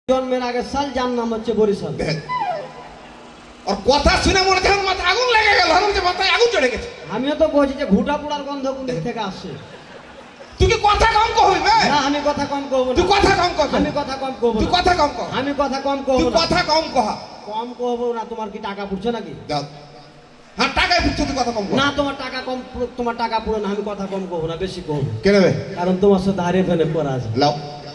জন্মের আগে সাল যার নাম হচ্ছে বরিশাল। আর কথা শুনে মনে হয় মাথায় আগুন লেগে গেল, মাথায় আগুন চলে গেছে। আমিও তো বলছি যে ঘুটা পোড়ার গন্ধ কোন দিক থেকে আসছে। তুই কি কথা কম কইবি? না আমি কথা কম কব না। তুই কথা কম কর। আমি কথা কম কব না। তুই কথা কম কর। আমি কথা কম কব না। তুই কথা কম কহ। কম কব না। তোমার কি টাকা পড়ছে নাকি? দাও। হ্যাঁ টাকায় পড়ছে, তুই কথা কম কর। না তোমার টাকা কম, তোমার টাকা পুরো না। আমি কথা কম কব না, বেশি কব। কেন বে? কারণ তোমার সাথে হারিয়ে ফেলে পড়া আছে। লাও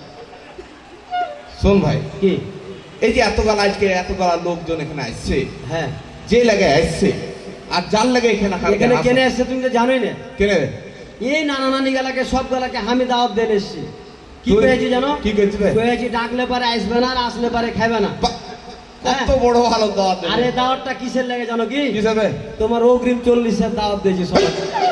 শোন ভাই, কি এই যে এতগুলো আজকে এতগুলো লোকজন এখানে আসছে, হ্যাঁ যে লাগে আসছে আর যার লাগে এখানে এখানে কেনে আসছে তুমি তো জানোই না। কেনে এই নানা নানি গেলাকে সব গেলাকে আমি দাওয়াত দিয়ে এসেছি। কি করেছি জানো? কি করেছি ভাই? করেছি ডাকলে পারে আসবে না, আর আসলে পারে খাবে না। কত বড় ভালো দাওয়াত। আরে দাওয়াতটা কিসের লাগে জানো? কি হিসাবে তোমার অগ্রিম 40-এর দাওয়াত দিয়েছি সবাই।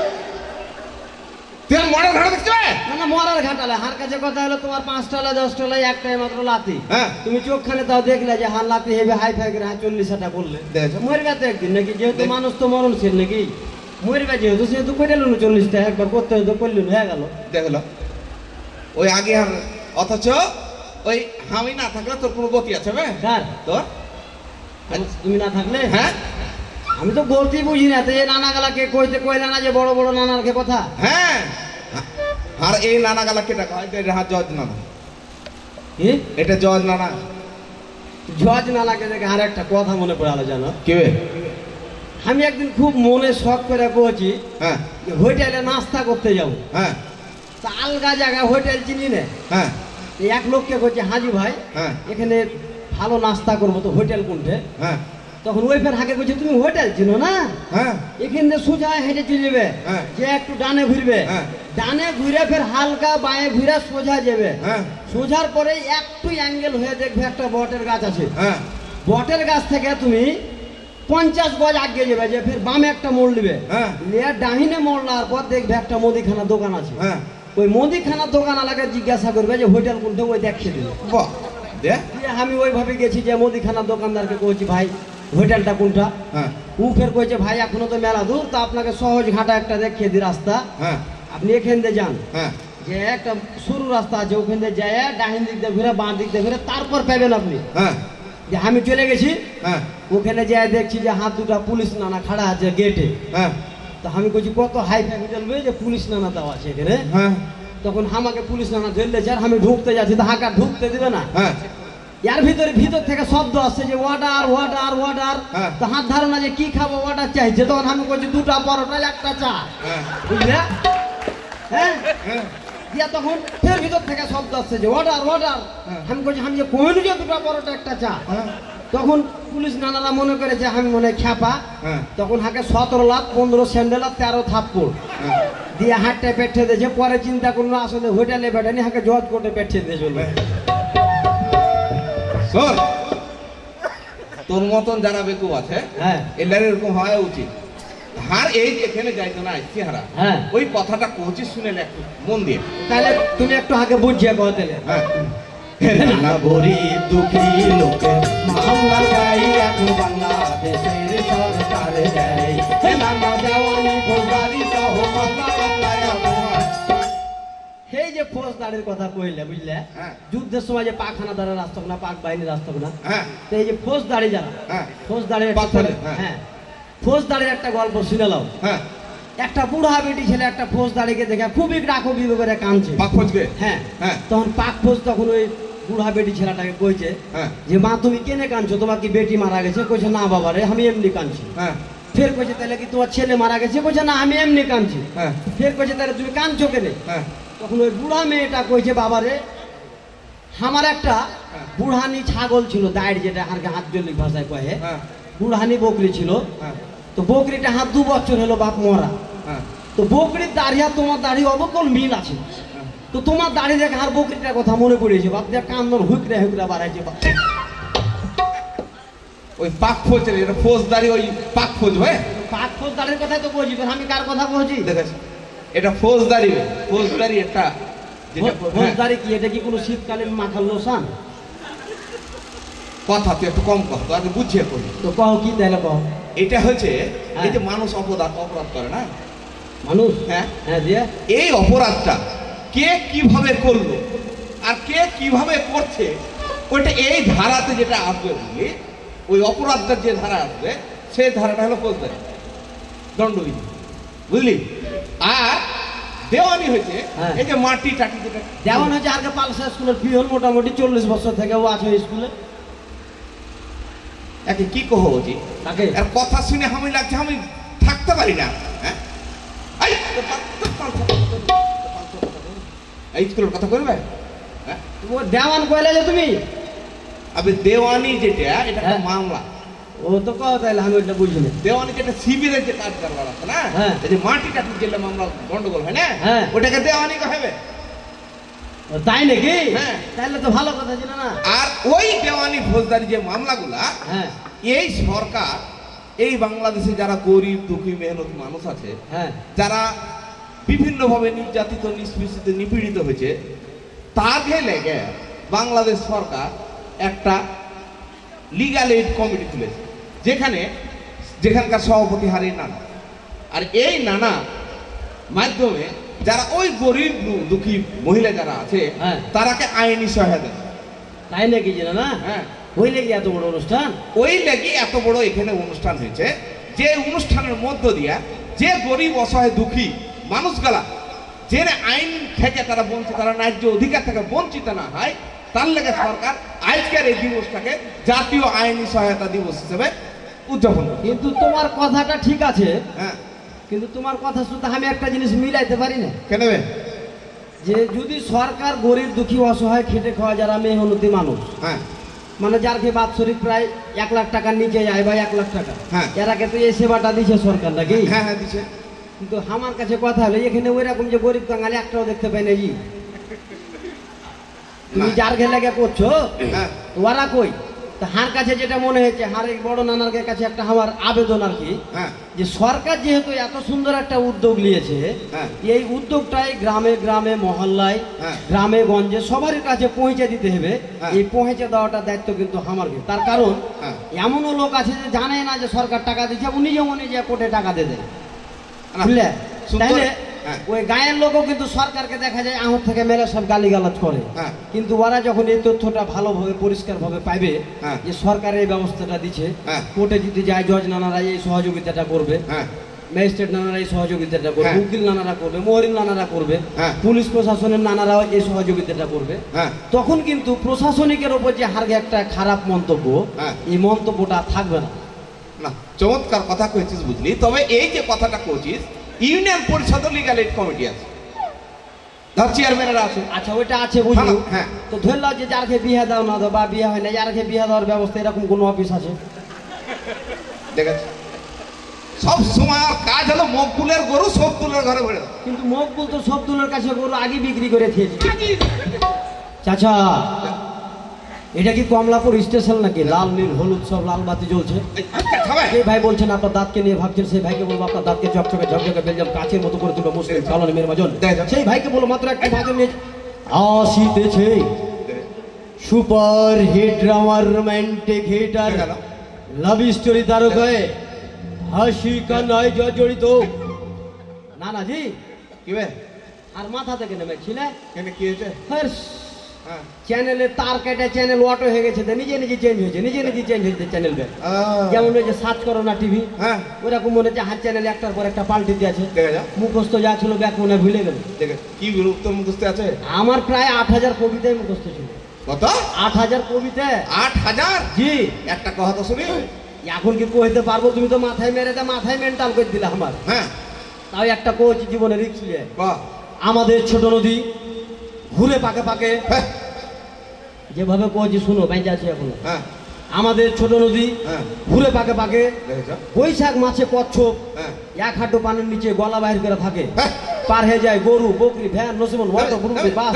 তুই মরার ঘাট দেখছিস? না না মরার ঘাটালে হার কাছে কথা হলো তোমার 5 টালা 10 টালায় একটাই মাত্র লাতি। হ্যাঁ তুমি চোখখানে তাও দেখলে যে হার লাতি হেবে হাই ফাই করে 40টা বললে মরবে তো একদিন নাকি? যেহেতু মানুষ তো মরণশীল নাকি, মরবে যেহেতু সেহেতু করে নিল 40টা একবার করতে হতো করলেন হয়ে গেল। দেখলো ওই আগে আর অথচ ওই আমি না থাকলে তোর কোনো গতি আছে বে? কার তোর? তুমি না থাকলে? হ্যাঁ আমি তো গতি বুঝি না। তো এই নানা গালাকে কইতে কইলে না যে বড় বড় নানারকে কথা। হ্যাঁ আর এই নানা গালা কেটা কয়? এটা হাত জজ নানা। কি এটা জজ নানা? জজ নানাকে দেখে আর একটা কথা মনে পড়ে আলো জানো? কি বে? আমি একদিন খুব মনে শখ করে বলছি হ্যাঁ হোটেলে নাস্তা করতে যাবো। হ্যাঁ তা আলগা জায়গা হোটেল চিনি না। হ্যাঁ এক লোককে বলছে হাজি ভাই হ্যাঁ এখানে ভালো নাস্তা করবো, তো হোটেল কোনটে? হ্যাঁ তখন ওই ফের হাকে বলছে তুমি হোটেল চিনো না? হ্যাঁ এখান থেকে সোজা হেঁটে চলে যাবে, হ্যাঁ। যে একটু ডানে ঘুরবে, হ্যাঁ। ডানে ঘুরে ফের হালকা বাঁয়ে ঘুরে সোজা যাবে, হ্যাঁ। সোজার পরে একটু অ্যাঙ্গেল হয়ে দেখবে একটা বটের গাছ আছে। হ্যাঁ বটের গাছ থেকে তুমি 50 গজ আগে যাবে, যে ফের বামে একটা মোড় নেবে, হ্যাঁ। নিয়ে ডাহিনে মোড় নেওয়ার পর দেখবে একটা মুদিখানা দোকান আছে। হ্যাঁ ওই মুদিখানা দোকান আলাকে জিজ্ঞাসা করবে যে হোটেল কোনটা, ওই দেখিয়ে দেবে। বাহ দে আমি ওইভাবে গেছি যে মুদিখানা দোকানদারকে কইছি ভাই হোটেলটা কোনটা? হ্যাঁ ও ফের কইছে ভাই এখনো তো মেলা দূর, তো আপনাকে সহজ ঘাটা একটা দেখিয়ে দিই রাস্তা, হ্যাঁ আপনি এখান দিয়ে যান। হ্যাঁ যে একটা সরু রাস্তা আছে ওখান দিয়ে যায়, ডাহিন দিক দিয়ে ঘুরে বাঁ দিক দিয়ে ঘুরে তারপর পাবেন আপনি। হ্যাঁ যে আমি চলে গেছি, হ্যাঁ ওখানে যাই দেখছি যে হাত দুটা পুলিশ নানা খাড়া আছে গেটে। হ্যাঁ তো আমি কইছি কত হাই ফাই হোটেল যে পুলিশ নানা তাও আছে এখানে। হ্যাঁ তখন আমাকে পুলিশ নানা ধরলেছে, আর আমি ঢুকতে যাচ্ছি, তো হাঁকা ঢুকতে দিবে না। হ্যাঁ এর ভিতর থেকে শব্দ আসছে যে ওয়াটার ওয়াটার ওয়াটার। হ্যাঁ। তো হাত ধারণা যে কি খাবো ওয়াটার চাইছে, তখন আমি বলছি 2টা পরোটা 1টা চা, হ্যাঁ বুঝলে? হ্যাঁ হ্যাঁ দিয়া তখন ফের ভিতর থেকে শব্দ আসছে যে ওয়াটার ওয়াটার। হ্যাঁ। আমি বলছি আমি যে কইলু যে 2টা পরোটা 1টা চা। হ্যাঁ তখন পুলিশ নানারা মনে করেছে আমি মনে হয় খ্যাপা। হ্যাঁ তখন হাকে 17 লাখ 15 স্যান্ডেল আর 13 থাপ্পড় হ্যাঁ দিয়ে হাতটা পেটে দিয়েছে। পরে চিন্তা করলো আসলে হোটেলে বেটানি, হাকে জজ কোর্টে পেটে দিয়ে চলবে। শোন, তোর মতন যারা বেকু আছে হ্যাঁ এলার এরকম হওয়া উচিত। হার এই যে এখানে যাইতো না আসছি হারা, হ্যাঁ ওই কথাটা কোচি শুনে একটু মন দিয়ে। তাহলে তুমি একটু হাকে বুঝিয়ে কথা দিলে। হ্যাঁ না গরিব দুঃখী লোকে মামলা গাই এখন বাংলাদেশের সরকার দেয়, নানা দেওয়ানি ফৌজদারি সহ মামলা বাংলায় আবহাওয়া। এই যে ফৌজদারির কথা কইলে বুঝলে, হ্যাঁ। যুদ্ধের সময় যে পাক হানাদারের রাস্তা না, পাক বাহিনীর রাস্তা না, হ্যাঁ তো এই যে ফৌজদারি যারা, হ্যাঁ ফৌজদারি পাকফৌজে, হ্যাঁ। হ্যাঁ ফৌজদারির একটা গল্প শুনেলাম। হ্যাঁ একটা বুড়া বেটি ছেলে একটা ফৌজদারিকে দেখে খুবই রাখবি করে কাঁদছে। পাক ফৌজকে? হ্যাঁ হ্যাঁ তখন পাক ফৌজ তখন ওই বুড়া বেটি ছেলেটাকে কইছে হ্যাঁ যে মা তুমি কেনে কাঁদছো, তোমার কি বেটি মারা গেছে? কইছে না বাবা রে আমি এমনি কাঁদছি। হ্যাঁ ফের কইছে তাহলে কি তোমার ছেলে মারা গেছে? কইছে না আমি এমনি কাঁদছি। হ্যাঁ ফের কইছে তাহলে তুমি কাঁদছো কেনে? হ্যাঁ তখন ওই বুড়া মেয়েটা কইছে বাবা রে আমার একটা বুড়হানি ছাগল ছিল, দাঁড় যেটা হাত জল্লি ভাষায় কয়ে, হ্যাঁ বুড়হানি বকরি ছিল। হ্যাঁ তো বকরিটা হাত 2 বছর হলো বাপ মরা। হ্যাঁ তো বকরির দাড়ি আর তোমার দাড়ি অবকল মিল আছে। তো তোমার দাড়ি দেখে আর বকরিটার কথা মনে পড়েছে, বাপ দেখ কান্দন হুকরে হুকরে বাড়াইছে। ওই পাক ফৌজ, এটা ফৌজদারি, ওই পাক ফৌজ হয়। পাক ফৌজদারির কথাই তো বলছি, আমি কার কথা বলছি? দেখাস এটা ফৌজদারি, ফৌজদারি একটা যেটা ফৌজদারি কি? এটা কি কোনো শীতকালীন মাথার লোসান? কথা তুই একটু কম কর, তো আগে বুঝিয়ে করি। তো কও কি তাহলে কও। এটা হচ্ছে এই যে মানুষ অপরাধ করে না মানুষ, হ্যাঁ হ্যাঁ দিয়ে এই অপরাধটা কে কিভাবে করলো আর কে কিভাবে করছে ওইটা এই ধারাতে যেটা আসবে বুঝলি, ওই অপরাধটার যে ধারা আসবে সেই ধারাটা হলো ফৌজদারি দণ্ডবিধি, বুঝলি। আর দেওয়ানি হয়েছে এই যে মাটি টাটি যেটা দেওয়ান হয়েছে আর পালসা স্কুলের পিয়ন মোটামুটি 40 বছর থেকে ও আছে স্কুলে। একে কি কহ বলছি তাকে আর কথা শুনে আমি লাগছে আমি থাকতে পারি না। হ্যাঁ এই স্কুলের কথা করবে। হ্যাঁ দেওয়ান কইলে যে তুমি আবে দেওয়ানি যেটা এটা একটা মামলা। ও তো কও তাইলে আমি ওটা বুঝিনি। দেওয়ানি যেটা শিবিরের যে কাজ করবার আছে না, এই যে মাটি টাটি যেটা মামলা গন্ডগোল হয় না, ওটাকে দেওয়ানি কহেবে। তাই নাকি? তাহলে তো ভালো কথা ছিল না। আর ওই দেওয়ানি ফৌজদারি যে মামলাগুলা এই সরকার এই বাংলাদেশে যারা গরিব দুঃখী মেহনতি মানুষ আছে, যারা বিভিন্নভাবে নির্যাতিত নিষ্পেষিত নিপীড়িত হয়েছে, তাকে লেগে বাংলাদেশ সরকার একটা লিগ্যাল এইড কমিটি তুলেছে, যেখানকার সভাপতি হারিয়ে নানা। আর এই নানা মাধ্যমে যারা ওই গরিব দুঃখী মহিলা যারা আছে তারাকে আইনি সহায়তা। তাই নাকি জানা না? ওই লেগে এত বড় অনুষ্ঠান, ওই লেগে এত বড় এখানে অনুষ্ঠান হয়েছে, যে অনুষ্ঠানের মধ্য দিয়া যে গরিব অসহায় দুঃখী মানুষগুলা যে আইন থেকে তারা বঞ্চিত, তারা ন্যায্য অধিকার থেকে বঞ্চিত না হয়, তার লেগে সরকার আজকের এই দিবসটাকে জাতীয় আইনি সহায়তা দিবস হিসেবে উদযাপন করে। কিন্তু তোমার কথাটা ঠিক আছে, কিন্তু তোমার কথা শুনতে আমি একটা জিনিস মিলাইতে পারি না। কেন? যে যদি সরকার গরিব দুঃখী অসহায় খেটে খাওয়া যারা মেহনতি মানুষ, মানে যার খেয়ে বাৎসরিক প্রায় 1 লাখ টাকার নিচে যায় বা 1 লাখ টাকা, এরাকে তো এই সেবাটা দিচ্ছে সরকার নাকি? হ্যাঁ হ্যাঁ দিচ্ছে। কিন্তু আমার কাছে কথা হলো এখানে ওই রকম যে গরিব কাঙালি একটাও দেখতে পাই না। জি তুমি যার ঘে লেগে করছো ওরা কই? তা হার কাছে যেটা মনে হয়েছে, হার এই বড় নানার কাছে একটা আমার আবেদন আর কি, যে সরকার যেহেতু এত সুন্দর একটা উদ্যোগ নিয়েছে, এই উদ্যোগটাই গ্রামে গ্রামে মহল্লায় গ্রামে গঞ্জে সবার কাছে পৌঁছে দিতে হবে। এই পৌঁছে দেওয়াটা দায়িত্ব কিন্তু আমার। তার কারণ এমনও লোক আছে যে জানে না যে সরকার টাকা দিচ্ছে, উনি যেমন যে কোটে টাকা দিয়ে দেয়, বুঝলে? তাইলে ওই গায়ের লোকও কিন্তু সরকারকে দেখা যায় আঙুর থেকে মেরে সব গালিগালাজ করে, কিন্তু ওরা যখন এই তথ্যটা ভালোভাবে পরিষ্কার ভাবে পাইবে যে সরকার এই ব্যবস্থাটা দিচ্ছে, কোর্টে যদি যায় জজ নানারা এই সহযোগিতাটা করবে, ম্যাজিস্ট্রেট নানারা এই সহযোগিতাটা করবে, উকিল নানারা করবে, মোহরিন নানারা করবে, পুলিশ প্রশাসনের নানারাও এই সহযোগিতাটা করবে, তখন কিন্তু প্রশাসনিকের উপর যে হারগে একটা খারাপ মন্তব্য, এই মন্তব্যটা থাকবে না। না, চমৎকার কথা কইছিস বুঝলি। তবে এই যে কথাটা কইছিস, ইউনিয়ন পরিষদ লিগ্যাল এইড কমিটি আছে, ধর চেয়ারম্যানেরা আছে। আচ্ছা ওইটা আছে বুঝলো। তো ধরলাম যে যারকে বিয়ে দাও না দাও বা বিয়ে হয় না, যারকে বিয়ে দেওয়ার ব্যবস্থা এরকম কোনো অফিস আছে? দেখেছি সব সময় কাজ হলো মকবুলের গরু সবদুলের ঘরে ভরে। কিন্তু মকবুল তো সবদুলের কাছে গরু আগে বিক্রি করে দিয়েছে। চাচা এটা কি কমলাপুর স্টেশন নাকি? লাল নীল হলুদ সব লাল বাতি জ্বলছে। সেই ভাই বলছেন আপনার দাঁতকে নিয়ে ভাবছেন, সেই ভাইকে বলবো আপনার দাঁতকে চকচকে ঝকঝকে বেলজাম কাচের মতো করে তুলবে মুসলিম চালনে মেয়ের মাজন। সেই ভাইকে বলো মাত্র একটা মাজন নিয়ে আসিতেছে সুপার হিট ড্রামার রোমান্টিক হিট আর লাভ স্টোরি তারকায় হাসি কান্নায় জড়িত। না না জি কি ভাই আর মাথা থেকে নেমেছিলে কেন কি হয়েছে? চ্যানেলে তার কেটে চ্যানেল অটো হয়ে গেছে, নিজে নিজে চেঞ্জ হয়েছে, নিজে নিজে চেঞ্জ হয়েছে চ্যানেল। যেমন ওই যে সার্চ করো না টিভি, ওরকম মনে হচ্ছে হাত চ্যানেল একটার পর একটা পাল্টে দিয়েছে। মুখস্থ যা ছিল ব্যাক মনে ভুলে গেল। কি উত্তর মুখস্থ আছে? আমার প্রায় 8000 কবিতায় মুখস্থ ছিল। কত? 8000 কবিতা। 8000? জি। একটা কথা তো শুনি। এখন কি কইতে পারবো? তুমি তো মাথায় মেরে দে, মাথায় মেন্টাল করে দিলে আমার। তাও একটা কোচ জীবনে রিস্ক নিয়ে। আমাদের ছোট নদী ঘুরে পাকে পাকে, যেভাবে কয়েছি শুনো বাইজে আছে এখনো। আমাদের ছোট নদী ঘুরে পাকে পাকে, বৈশাখ মাসে কচ্ছপ 1 হাঁটু পানির নিচে গলা বাহির করে থাকে, পার হয়ে যায় গরু বকরি ভ্যান নসিমন ওয়াটো গ্রুপে বাস।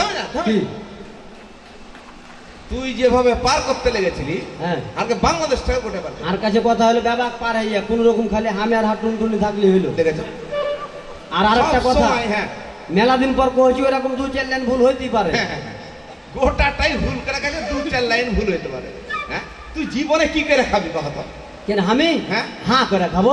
তুই যেভাবে পার করতে লেগেছিলি আর বাংলাদেশটাকে গোটে পার। আর কাছে কথা হলো ব্যাবাক পার হইয়া কোন রকম খালি হামে আর হাঁটুন টুনি থাকলে হইলো। দেখেছ? আর আরেকটা কথা, মেলা দিন পর কইছি এরকম 2-4 লাইন ভুল হইতেই পারে। গোটাটাই ভুল করে গেছে, 2-4 লাইন ভুল হইতে পারে। তুই জীবনে কি করে খাবি কথা? কেন আমি হ্যাঁ করে খাবো?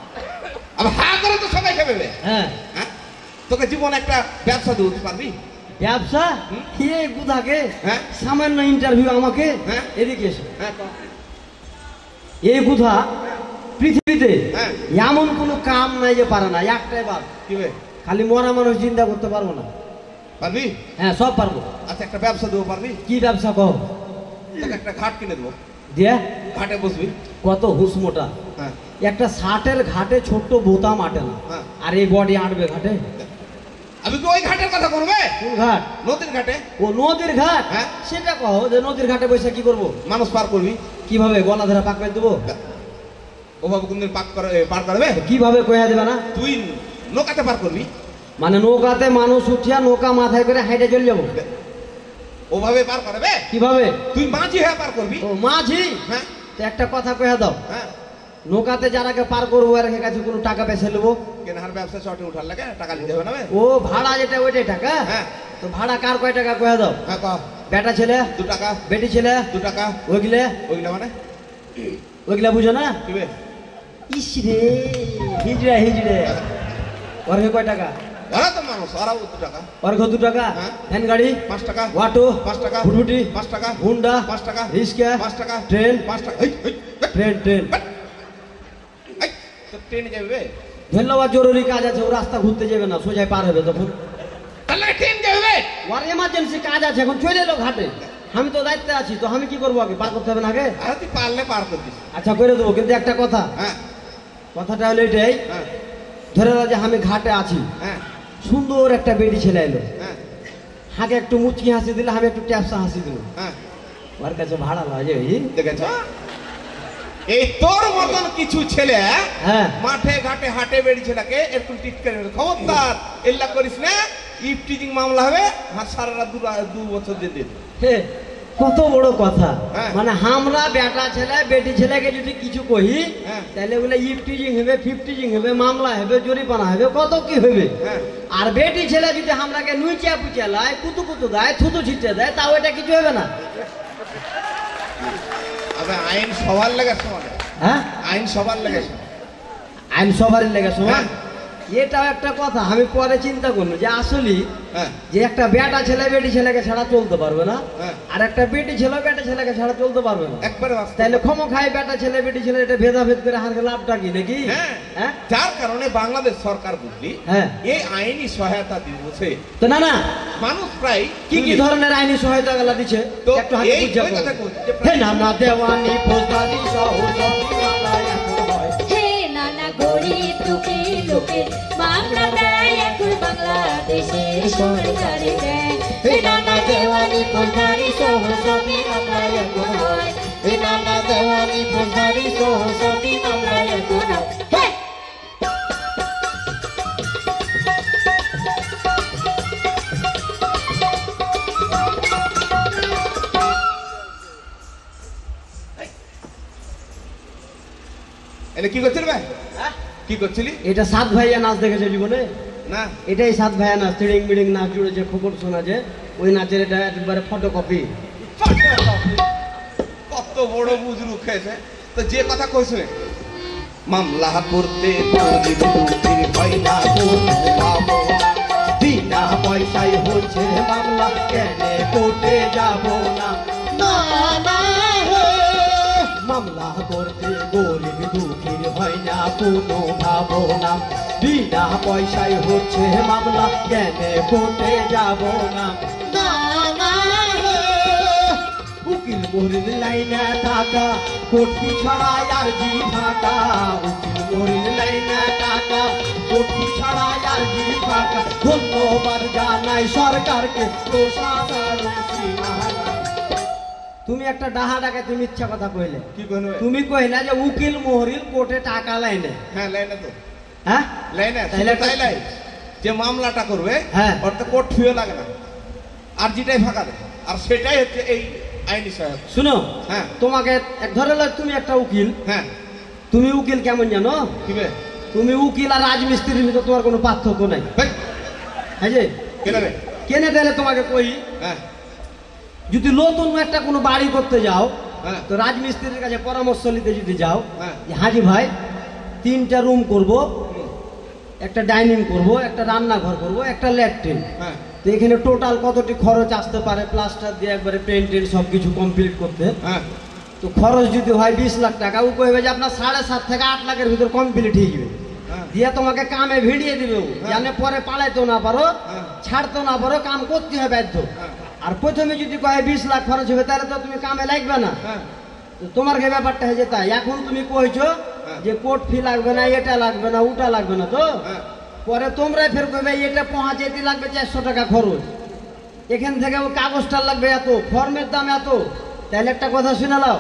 আবার হ্যাঁ করে তো সবাই খাবে। তোকে জীবনে একটা ব্যবসা দিতে পারবি? ব্যবসা এই গুধাকে হ্যাঁ সামান্য ইন্টারভিউ আমাকে হ্যাঁ এদিকে এসে হ্যাঁ এই গুধা পৃথিবীতে হ্যাঁ এমন কোনো কাম নাই যে পারে না, একটাই বার কি বে খালি মরা মানুষ চিন্তা করতে পারবো না। পারবি? হ্যাঁ সব পারবো। আচ্ছা একটা ব্যবসা দেবো, পারবি? কি ব্যবসা কর? তোকে একটা ঘাট কিনে দেবো, দিয়ে ঘাটে বসবি। কত হুস মোটা, হ্যাঁ একটা ষাটের ঘাটে ছোট্ট বোতাম আটে না, হ্যাঁ আর এই বডি আটবে ঘাটে। আমি কি ওই ঘাটের কথা করবে? কোন ঘাট? নদীর ঘাটে। ও নদীর ঘাট? হ্যাঁ সেটা কও যে নদীর ঘাটে বসে কি করবো? মানুষ পার করবি। কিভাবে? গলা ধরে পাক করে দেবো? ওভাবে কোনদিন পার করবে? কিভাবে কয়া দেবে না? তুই নৌকাতে পার করবি। মানে নৌকাতে মানুষ উঠিয়া নৌকা মাথায় করে হাইটে চলে যাবো? ওভাবে পার করবে? কিভাবে? তুই মাঝি হয়ে পার করবি। ও মাঝি? হ্যাঁ তো একটা কথা কয়া দাও, হ্যাঁ নৌকাতে যারাকে পার করবো এর কাছে কোনো টাকা পয়সা নেবো? কেনার ব্যবসা শর্টে উঠার লাগে টাকা দিতে হবে না? ও ভাড়া যেটা ওইটাই টাকা? হ্যাঁ তো ভাড়া কার কয় টাকা কয়া দাও? হ্যাঁ কহ। বেটা ছেলে, 2 টাকা। বেটি ছেলে, 2 টাকা। ওইগুলো ওইগুলা মানে ওইগুলা বুঝো না? কি বে? ইস রে হিজড়ে হিজড়ে, ওরকে কয় টাকা? ওরা তো মানুষ, ওরাও 2 টাকা। ওরকে 2 টাকা। হ্যাঁ। ভ্যান গাড়ি 5 টাকা। অটো 5 টাকা। ফুটফুটি 5 টাকা। হুন্ডা 5 টাকা। রিক্সা 5 টাকা। ট্রেন 5 টাকা। এই ট্রেন ট্রেন তো ট্রেনে যাবে বে? ধন্যবাদ, জরুরি কাজ আছে, ও রাস্তা ঘুরতে যাবে না, সোজাই পার হবে তখন। তাহলে ট্রেন যাবে বে? ওর এমার্জেন্সি কাজ আছে, এখন চলে এলো ঘাটে, আমি তো দায়িত্বে আছি, তো আমি কি করবো? আগে পার করতে হবে না আগে? আরে তুই পারলে পার করতিস। আচ্ছা করে দেবো, কিন্তু একটা কথা, হ্যাঁ কথাটা হলো এটাই, হ্যাঁ ধরে নাও যে আমি ঘাটে আছি, হ্যাঁ সুন্দর একটা বেটি ছেলে এলো, হ্যাঁ হাঁকে একটু মুচকি হাসি দিলে, আমি একটু ট্যাপসা হাসি দিল, হ্যাঁ ওর কাছে ভাড়া লাগে? দেখেছ? এই তোর মতন কিছু ছেলে হ্যাঁ মাঠে ঘাটে হাটে বেরিয়েছেটাকে একটু টিটকারি মেরে খবরদার এল্লা করিস না, ইফটিজিং মামলা হবে। আর সারা রাত 2 বছর যেতে। হে, কত বড় কথা। হ্যাঁ। মানে আমরা বেটা ছেলে বেটি ছেলেকে যদি কিছু কহি, হ্যাঁ। তাহলে বলে ইফটিজিং হবে, ফিফটিজিং হবে, মামলা হবে, জরিমানা হবে, কত কি হবে। হ্যাঁ আর বেটি ছেলে যদি আমরাকে নুইচিয়া পুচিয়া লাই, কুতু কুতু দেয়, থুতু ছিটে দেয়, তাও এটা কিছু হবে না। আবে আইন সবার লেগে সমান। হ্যাঁ, আইন সবার লেগে সমান। আইন সবারই লেগে সমান। হ্যাঁ। এটাও একটা কথা, আমি পরে চিন্তা করবো যে আসলে হ্যাঁ যে একটা বেটা ছেলে বেটি ছেলেকে ছাড়া চলতে পারবে না, হ্যাঁ। আর একটা বেটি ছেলে বেটা ছেলেকে ছাড়া চলতে পারবে না। একবারে বাস্তব। তাইলে ক্ষমা খাই বেটা ছেলে বেটি ছেলে, এটা ভেদাভেদ করে হারকে লাভটা কি নাকি? হ্যাঁ হ্যাঁ যার কারণে বাংলাদেশ সরকার বুঝলি হ্যাঁ। এই আইনি সহায়তা দিচ্ছে তো না না, মানুষ প্রায় কি কি ধরনের আইনি সহায়তা গুলা দিচ্ছে তো একটু হাতে এই বুঝা ওই কথা বলছি যে হে নানা দেওয়ানি ফৌজদারি সহ সবই মামলায় এখন হয়। হে নানা গরিব দুঃখী লোকে মামলা দেয় এখন বাংলাদেশের সরকারে দেয়। হে নানা দেওয়ানি ফৌজদারি সহ সবই মামলায় এখন হয়। হে নানা দেওয়ানি ফৌজদারি সহ সবই মামলায় এখন হয়। হে! এলে কি করছিলি ভাই? হ্যাঁ? কি করছিলি? এটা সাত ভাইয়া নাচ দেখেছে জীবনে? না এটাই সাত ভাইয়া নাচ, তিড়িং বিড়িং নাচ জুড়ে যে খবর শোনা যে ওই নাচের এটা একবারে ফটোকপি। কত বড় বুজরু খেয়েছে। তো যে কথা কইছে মামলা করতে গরিব দুঃখীর হয় না কোনো পাবো না, বিনা পয়সায় হচ্ছে মামলা, কেন কোর্টে যাব না? না না হে, মামলা করতে গরিব দুঃখীর হয় না কোনো ভাবনা, বিনা পয়সায় হচ্ছে মামলা, কেন কোর্টে যাব না? না না হে, উকিল মরিল লাইনে টাকা, কোটি ছাড়াই আর জি ফাঁকা, উকিল মরিল লাইনে টাকা, কোটি ছাড়াই আর জি ফাঁকা, ধন্যবাদ জানাই সরকারকে, প্রশাসন সীমানা। তুমি একটা ডাহা ডাকে তুমি ইচ্ছা কথা কইলে, কি কইনো? তুমি কইলা যে উকিল মহরিল কোর্টে টাকা লাইনে। হ্যাঁ লাইনে তো হ্যাঁ লাইনে তাইলে তাই লাই যে মামলাটা করবে হ্যাঁ। ওর তো কোর্ট ফিও লাগে না, আর যেটাই ফাঁকা দেয়, আর সেটাই হচ্ছে এই আইনি সহায়তা। শুনো, হ্যাঁ তোমাকে ধরে লো তুমি একটা উকিল, হ্যাঁ তুমি উকিল কেমন জানো? কি বে? তুমি উকিল আর রাজমিস্ত্রির ভিতর তোমার কোনো পার্থক্য নাই। হেই, হ্যাঁ যে কেন বে? কেনে দিলে তোমাকে কই, হ্যাঁ যদি নতুন একটা কোনো বাড়ি করতে যাও, হ্যাঁ তো রাজমিস্ত্রির কাছে পরামর্শ নিতে যদি যাও, হ্যাঁ। যে হাজি ভাই 3টা রুম করব, একটা ডাইনিং করব, একটা রান্নাঘর করব, একটা ল্যাট্রিন, হ্যাঁ তো তো এখানে টোটাল কতটি খরচ আসতে পারে প্লাস্টার দিয়ে একবারে পেন্ট সব কিছু কমপ্লিট করতে? হ্যাঁ তো খরচ যদি হয় 20 লাখ টাকা, ও কইবে যে আপনার 7.5 থেকে 8 লাখের ভিতর কমপ্লিট হয়ে যাবে। দিয়ে তোমাকে কামে ভিড়িয়ে দিবে, জানে পরে পালাইতেও না পারো, ছাড়তেও না পারো, কাম করতে হবে বাধ্য। আর প্রথমে যদি কয় 20 লাখ খরচ হবে, তাহলে তো তুমি কামে লাগবে না। তো তোমার যে ব্যাপারটা হয়ে যেত, এখন তুমি কইছো যে কোর্ট ফি লাগবে না, এটা লাগবে না, ওটা লাগবে না, তো পরে তোমরা ফের কইবে এটা পৌঁছাইতে লাগবে 400 টাকা খরচ, এখান থেকে ও কাগজটা লাগবে এত, ফর্মের দাম এত। তাহলে একটা কথা শুনে নাও,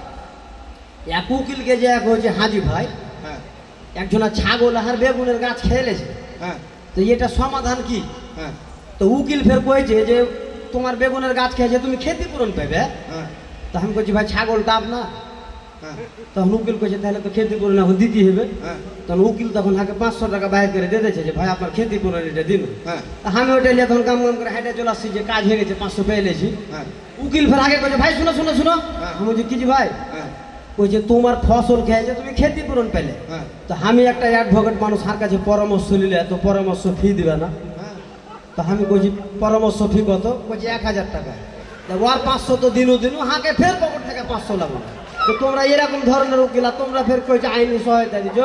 এক উকিলকে যে এক হচ্ছে হাজি ভাই, একজনা ছাগল আর বেগুনের গাছ খেয়েছে, তো এটা সমাধান কি? তো উকিল ফের কয়েছে যে তোমার বেগুনের গাছ খেয়েছে, তুমি ক্ষতিপূরণ পাবে। তখন বলছি ভাই ছাগলটা আপনার, তখন উকিল কইছে তাহলে তো ক্ষতিপূরণ এখন দিতে হবে। তখন উকিল তখন হাকে 500 টাকা বাইর করে দিয়ে দিয়েছে যে ভাই আপনার ক্ষতিপূরণ এটা দিন। আমি ওটা নিয়ে তখন কাম কাম করে হেঁটে চলে আসছি, যে কাজ হয়ে গেছে 500 পেয়ে এলেছি। উকিল ফের আগে কইছে ভাই শুনো শুনো শুনো, আমি বলছি কি ভাই? ওই যে তোমার ফসল খেয়েছে, তুমি ক্ষতিপূরণ পেলে, তো আমি একটা অ্যাডভোকেট মানুষ, হার কাছে পরামর্শ নিলে তো পরামর্শ ফি দিবে না? তো আমি কইছি পরামর্শ ফি কত? কইছি 1000 টাকা। ওর 500 তো দিনও দিনও হাকে ফের পকেট থেকে 500 লাগবে। তো তোমরা এরকম ধরনের উকিল, তোমরা ফের কইছো আইনি সহায়তা দিচ্ছ।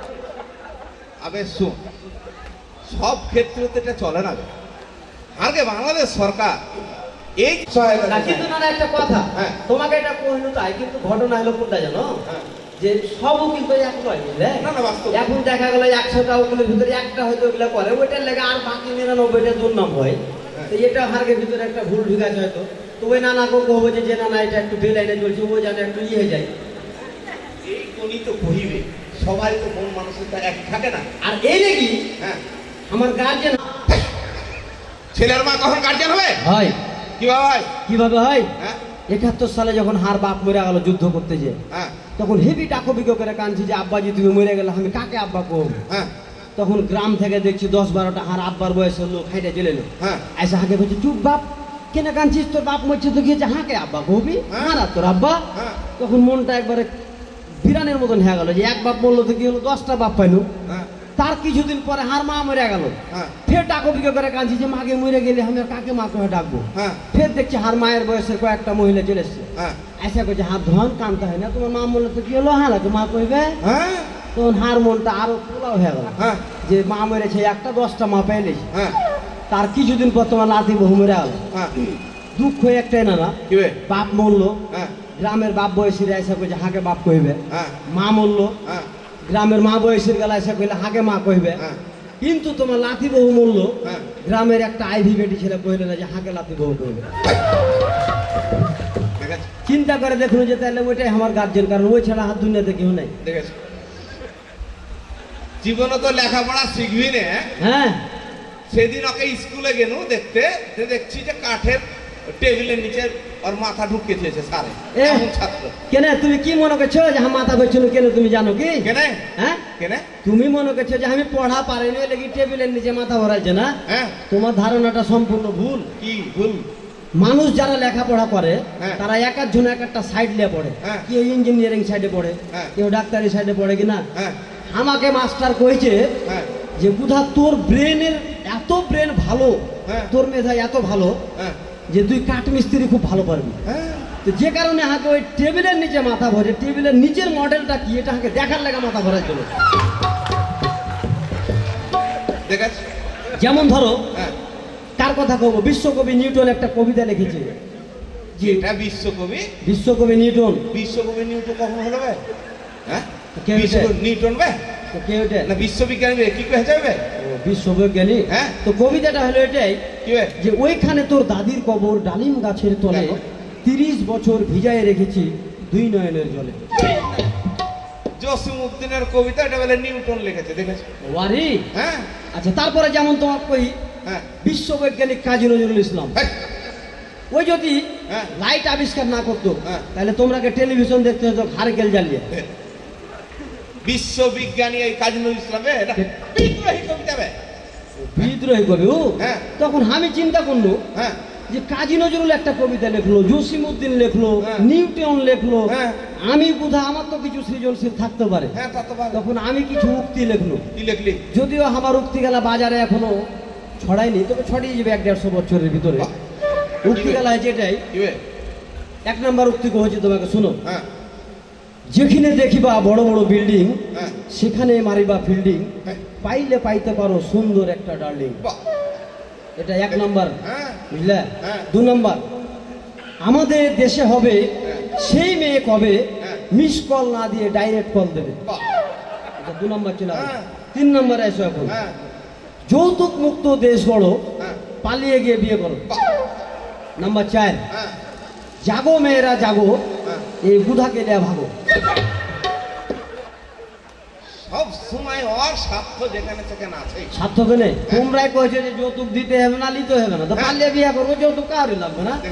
আবে শুন, সব ক্ষেত্রে তো এটা চলে না। আগে বাংলাদেশ সরকার এই সহায়তা, কিন্তু না একটা কথা, তোমাকে এটা কইলো তাই, কিন্তু ঘটনা হলো কোনটা জানো, যে সব উকিল তো এক নয়, বুঝলে? এখন দেখা গেল 100টা উকিলের ভিতরে একটা হয়তো ওগুলা করে, ওইটার লেগে আর বাকি 99টা দুর্নাম হয়। তো এটা হারকে ভিতরে একটা ভুল ঢুকাছে হয়তো, তো ওই নানাকে কহবো যে না না এটা একটু বেলাইনে চলছে, ও জানে একটু ইয়ে যায়। এই কোনই তো কহিবে, সবাই তো কোন মানুষের তো এক থাকে না। আর এই নাকি আমার গার্জেন, ছেলের মা কখন গার্জেন হবে? হয় কিভাবে হয়? কিভাবে হয়? 71 সালে যখন হার বাপ মরে গেল যুদ্ধ করতে যে, তখন হেভি ডাকবিকো করে কাঁদছি যে আব্বাজি তুমি মরে গেলে আমি কাকে আব্বা কব। তখন গ্রাম থেকে দেখছি 10-12টা হার আব্বার বয়সের লোক হাইটে চলে এলো, এসে হাঁকে বলছে চুপ বাপ কেন কাঁদছিস, তোর বাপ মরছে তো গিয়েছে, হাঁকে আব্বা কবি হারা তোর আব্বা। তখন মনটা একবারে বিরানের মতন হয়ে গেল, যে এক বাপ বললো তো কি হলো, 10টা বাপ পাইলো। তার কিছুদিন পরে হার মা মরে গেল, ফের ডাকবিকো করে কাঁদছি যে মাকে মরে গেলে আমি আর কাকে মা কহে ডাকবো। ফের দেখছি হার মায়ের বয়সের কয়েকটা মহিলা চলে এসছে, এসে করছে হাত ধন কানতে হয় না, তোমার মা বললো তো কি হলো, হ্যাঁ তো মা কইবে। তখন হার মনটা আরো পোলাও হয়ে গেল, যে মা মরেছে একটা 10টা মা পেয়েছি। তার কিছুদিন পর তোমার নাতি বহু মরে গেল, দুঃখ একটাই না, বাপ মরলো, গ্রামের বাপ বয়সীরা এসে কইছে হাকে বাপ কইবে, মা মরলো, গ্রামের মা বয়সীর গেলা এসে কইলে হাকে মা কইবে। কিন্তু তোমার লাথি বহু মরলো, গ্রামের একটা আইভি বেটি ছেলে কইলে না যে হাকে লাথি বহু কইবে। চিন্তা করে দেখুন যে তাহলে ওইটাই আমার গার্জেন, কারণ ওই ছাড়া হাত দুনিয়াতে কেউ নাই। জীবনে তো লেখাপড়া শিখবি না। সেদিন ওকে স্কুলে গেল দেখতে, দেখছি যে কাঠের টেবিলের নিচে ওর মাথা ঢুকিয়ে দিয়েছে সারে। এমন ছাত্র। কেন তুমি কি মনে করছো যে আমার মাথা বইছিল, কেন তুমি জানো কি? কেন? কেন তুমি মনে করছো যে আমি পড়া পারিনি লাগি টেবিলের নিচে মাথা ভরাইছে না? তোমার ধারণাটা সম্পূর্ণ ভুল। কি ভুল? মানুষ যারা লেখাপড়া করে তারা এক একজন এক একটা সাইড নিয়ে পড়ে, কেউ ইঞ্জিনিয়ারিং সাইডে পড়ে, কেউ ডাক্তারি সাইডে পড়ে কিনা। আমাকে মাস্টার কইছে যে বুধা তোর ব্রেনের এত ব্রেন ভালো, তোর মেধা এত ভালো যে তুই কাঠ মিস্ত্রি খুব ভালো পারবি। তো যে কারণে হাকে ওই টেবিলের নিচে মাথা ভরে, টেবিলের নিচের মডেলটা কি এটা হাকে দেখার লাগা মাথা ভরাই চলো। যেমন ধরো কার কথা কব, বিশ্বকবি নিউটন একটা কবিতা লিখেছে। যেটা বিশ্বকবি? বিশ্বকবি নিউটন। বিশ্বকবি নিউটন কখন হলো ভাই? নিউটন ভাই না বিশ্ববিজ্ঞানী কি কে যাবে? বিশ্ববিজ্ঞানী। তো কবিতাটা হলো এটাই যে ওইখানে তোর দাদির কবর ডালিম গাছের তলে 30 বছর ভিজায় রেখেছি 2 নয়নের জলে। জসিমউদ্দিনের কবিতা, এটা বলে নিউটন লিখেছে, দেখেছো? ওয়ারি। আচ্ছা তারপরে যেমন তোমার কই বিশ্ববৈজ্ঞানিক কাজী নজরুল ইসলাম, ওই যদি লাইট আবিষ্কার না করতো তাহলে তোমরাকে টেলিভিশন দেখতে হতো হারকেল জ্বালিয়ে। বিশ্ববিজ্ঞানী এই কাজী নজরুল ইসলাম বিদ্রোহী কবিতা, বিদ্রোহী কবি। তখন আমি চিন্তা করলো যে কাজী নজরুল একটা কবিতা লেখলো, জসিমউদ্দিন লেখলো, নিউটন লেখলো, আমি বোধহয় আমার তো কিছু সৃজনশীল থাকতে পারে। তখন আমি কিছু উক্তি লেখলো। যদিও আমার উক্তি গেলা বাজারে এখনো ছড়াইনি, তবে ছড়িয়ে যাবে 1-150 বছরের ভিতরে। উক্তি গেলা হয়েছে এটাই, 1 নম্বর উক্তি হয়েছে তোমাকে শুনো। যেখানে দেখিবা বড় বড় বিল্ডিং, সেখানে মারিবা ফিল্ডিং, পাইলে পাইতে পারো সুন্দর একটা ডার্লিং। এটা 1 নম্বর, বুঝলে? 2 নম্বর, আমাদের দেশে হবে সেই মেয়ে কবে মিস কল না দিয়ে ডাইরেক্ট কল দেবে। এটা 2 নম্বর ছিল। 3 নম্বরে এসো এখন, যৌতুক মুক্ত দেশ বড়, পালিয়ে গিয়ে বিয়ে করো। নাম্বার 4, জাগো মেয়েরা জাগো, এই বুধাকে দেয়া ভাগো। সব সময় ওর স্বার্থ যেখানে সেখানে আছে। স্বার্থ কেনে? তোমরাই কইছো যে যৌতুক দিতে হবে না, নিতে হবে না, তো পালিয়ে বিয়ে করবো, যৌতুক কারই লাগবে না।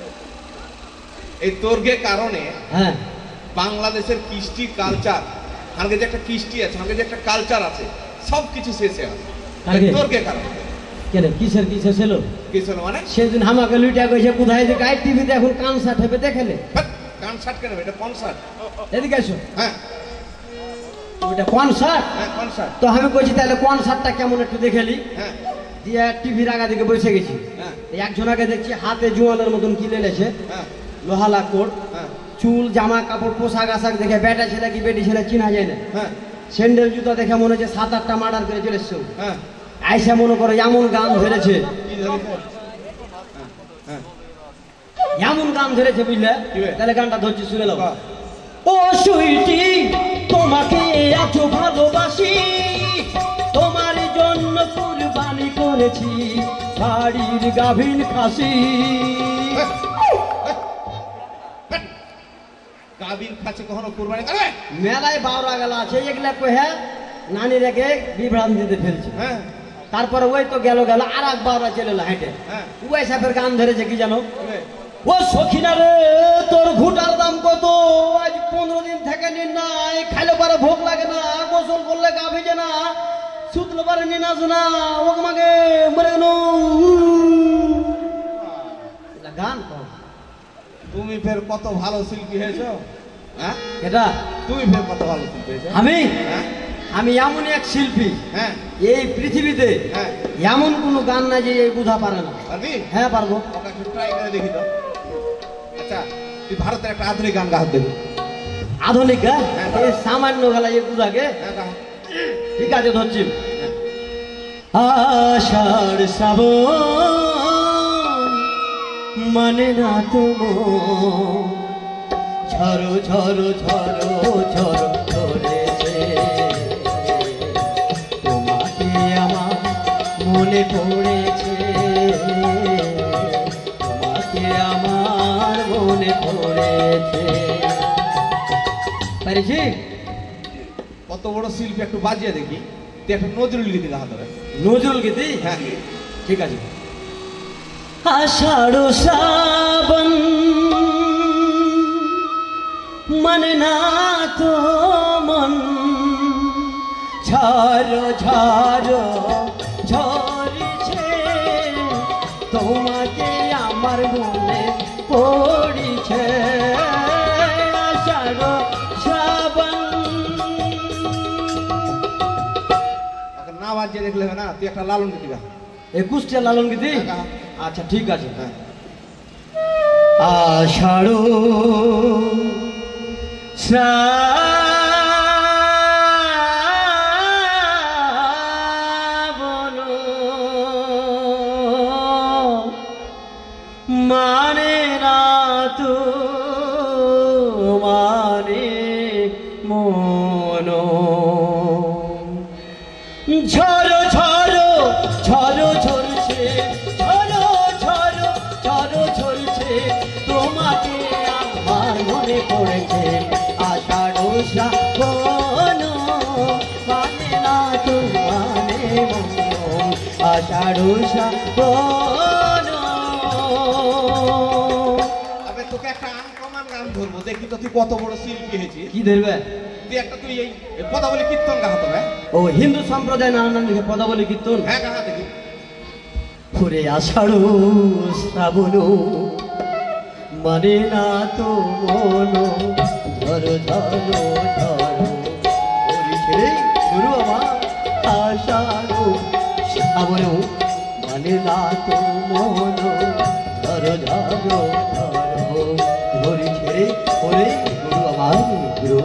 এই তোর্গে কারণে হ্যাঁ, বাংলাদেশের কৃষ্টি কালচার, আমাদের যে একটা কৃষ্টি আছে, আমাদের যে একটা কালচার আছে, সব কিছু শেষে আছে তোর্গে কারণে। কেন? কিসের ছিল? কিসের মানে? সেদিন আমাকে লুইটা কইছে কোথায় যে গাই টিভিতে এখন কনসার্ট হবে দেখেলে। কনসার্ট কেন? এটা কনসার্ট। এদিকে আসো। হ্যাঁ, ওটা কনসার্ট। হ্যাঁ কনসার্ট। তো আমি কইছি তাহলে কনসার্টটা কেমন একটু দেখেলি। হ্যাঁ, দিয়ে টিভির আগা দিকে বসে গেছি। হ্যাঁ, একজনাকে দেখছি হাতে জোয়ালের মতন কি লেলেছে, হ্যাঁ, লোহা লাকড়, হ্যাঁ, চুল জামা কাপড় পোশাক আশাক দেখে বেটা ছেলে কি বেটি ছেলে চিনা যায় না। হ্যাঁ, স্যান্ডেল জুতা দেখে মনে হচ্ছে 7-8টা মার্ডার করে চলে এসছে। হ্যাঁ, আইসা মনে করে এমন গান ধরেছে, কি ধরেছে? হ্যাঁ, এমন গান ধরেছে, বুঝলে? কি বে? তাহলে গানটা ধরছি, শুনে নাও। বাহ। ও সুইটি তোমাকে এত ভালোবাসি, তোমার জন্য কুরবানি করেছি বাড়ির গাভীর খাসি। গাভীর খাসি কখনো কুরবানি করবে? মেলায় বাউরা গেলা আছে, এগুলা কহে নানি রেখে বিভ্রান্তিতে ফেলছে। হ্যাঁ, তারপরে ওই তো গেল আর এক বাউরা চলে এলো হেঁটে। হ্যাঁ, ওই সাপের গান ধরেছে কি জানো? কি বে? ও সখিনা রে, তোর ঘুটার দাম কত? আজ 15 দিন থেকে নিন নাই, খাইলে পারে ভোগ লাগে না, গোসল করলে গা ভিজে না, সুতলে পারে নিন আসো না, ও আমাকে মরে গেল। গান কম। তুমি ফের কত ভালো শিল্পী হয়েছো। হ্যাঁ, এটা তুমি ফের কত ভালো শিল্পী হয়েছো। আমি হ্যাঁ, আমি এমন এক শিল্পী হ্যাঁ, এই পৃথিবীতে, হ্যাঁ। এমন কোনো গান নাই যে এই বুঝা পারে না। পারবি? হ্যাঁ পারবো। ওকে একটু ট্রাই করে দেখি তো। আচ্ছা, তুই ভারতের একটা আধুনিক গান গাহ দেখি। আধুনিক গান? হ্যাঁ। এই সামান্য গলা এই বুঝাকে। হ্যাঁ, গাহ। ঠিক আছে, ধরছি। আষাঢ় শ্রাবণ মানে না তো ঝরো ঝরো ঝরো ঝরো ধরেছে, তোমাকে আমার মনে পড়েছে, তোমাকে আমার মনে পড়েছে। পারিছি? কত বড় শিল্পী, একটু বাজিয়ে দেখি। তুই একটা নজরুল গীতি গাহ ধরে। নজরুল গীতি? হ্যাঁ, ঠিক আছে। আষাঢ় শ্রাবণ মানে না তো মন, ঝড়ো ঝড়ো ঝরেছে, তোমাকে আমার মনে পড়েছে। আষাঢ় শ্রাবণ। ওকে না বাজিয়ে দেখলে হবে না, তুই একটা লালন গীতি গাহ। 21টা লালন গীতি? হ্যাঁ, গাহ। আচ্ছা ঠিক আছে। হ্যাঁ, আষাঢ় শ্রাবণ মানে না তো মানে মন, ঝড়ো ঝড়ো ঝড়ো ঝরছে, ঝড়ো ঝড়ো ঝড়ো ঝরছে, তোমাকে আমার মনে পড়েছে। আষাঢ় শ্রাবণ মানে না তো মানে মন, আষাঢ় শ্রাবণ। আবে তোকে একটা আনকমন গান ধরবো, দেখি তো তুই কত বড় শিল্পী হয়েছিস। কি ধরবে? তুই একটা, তুই এই পদাবলী কীর্তন গাহ তো। হ্যাঁ, ও হিন্দু সম্প্রদায় নানান দিকে পদাবলী কীর্তন। হ্যাঁ, গাহ দেখি। ঘুরে আষাঢ় শ্রাবণ মানে না তো মন, ঝরো ঝরো ঝরো ধরেছে গুরু আমার। আষাঢ় শ্রাবণ না তো মন ধরো ধরো ধরো ধরিছে ওরে গুরু আমার গুরু।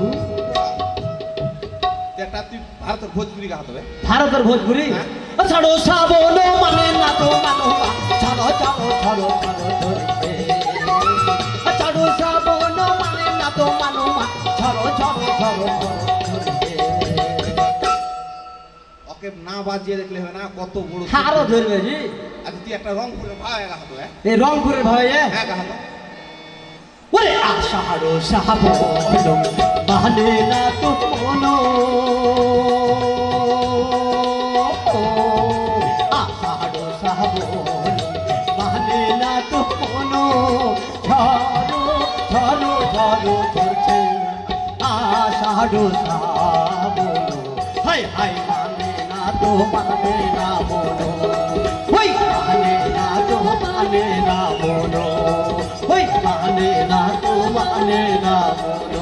একটা তুই ভারতের ভোজপুরি গাহাতে হবে। ভারতের ভোজপুরি ছাড়ো শ্রাবণ মানে না তো মানো ছাড়ো ছাড়ো ছাড়ো ছাড়ো ধরিছে ছাড়ো শ্রাবণ মানে না তো মানো ছাড়ো ছাড়ো ছাড়ো ধরিছে। ওকে না বাজিয়ে দেখলে হবে না কত বড় আরো ধরবে জি। আচ্ছা তুই একটা রংপুরের ভাই গাহাতে হবে। এই রংপুরের ভাই হ্যাঁ গাহাতে ওরে আষাঢ় শ্রাবণ মানে না তো মনো আষাঢ় শ্রাবণ মানে না তো মনো ঝড়ো ঝড়ো ঝড়ো ধরছে আষাঢ় শ্রাবণ হাই হাই মানে না তো মানে না মনো ওই মানে না তো মানে না মনো ওই মানে না তো মানে না মনো।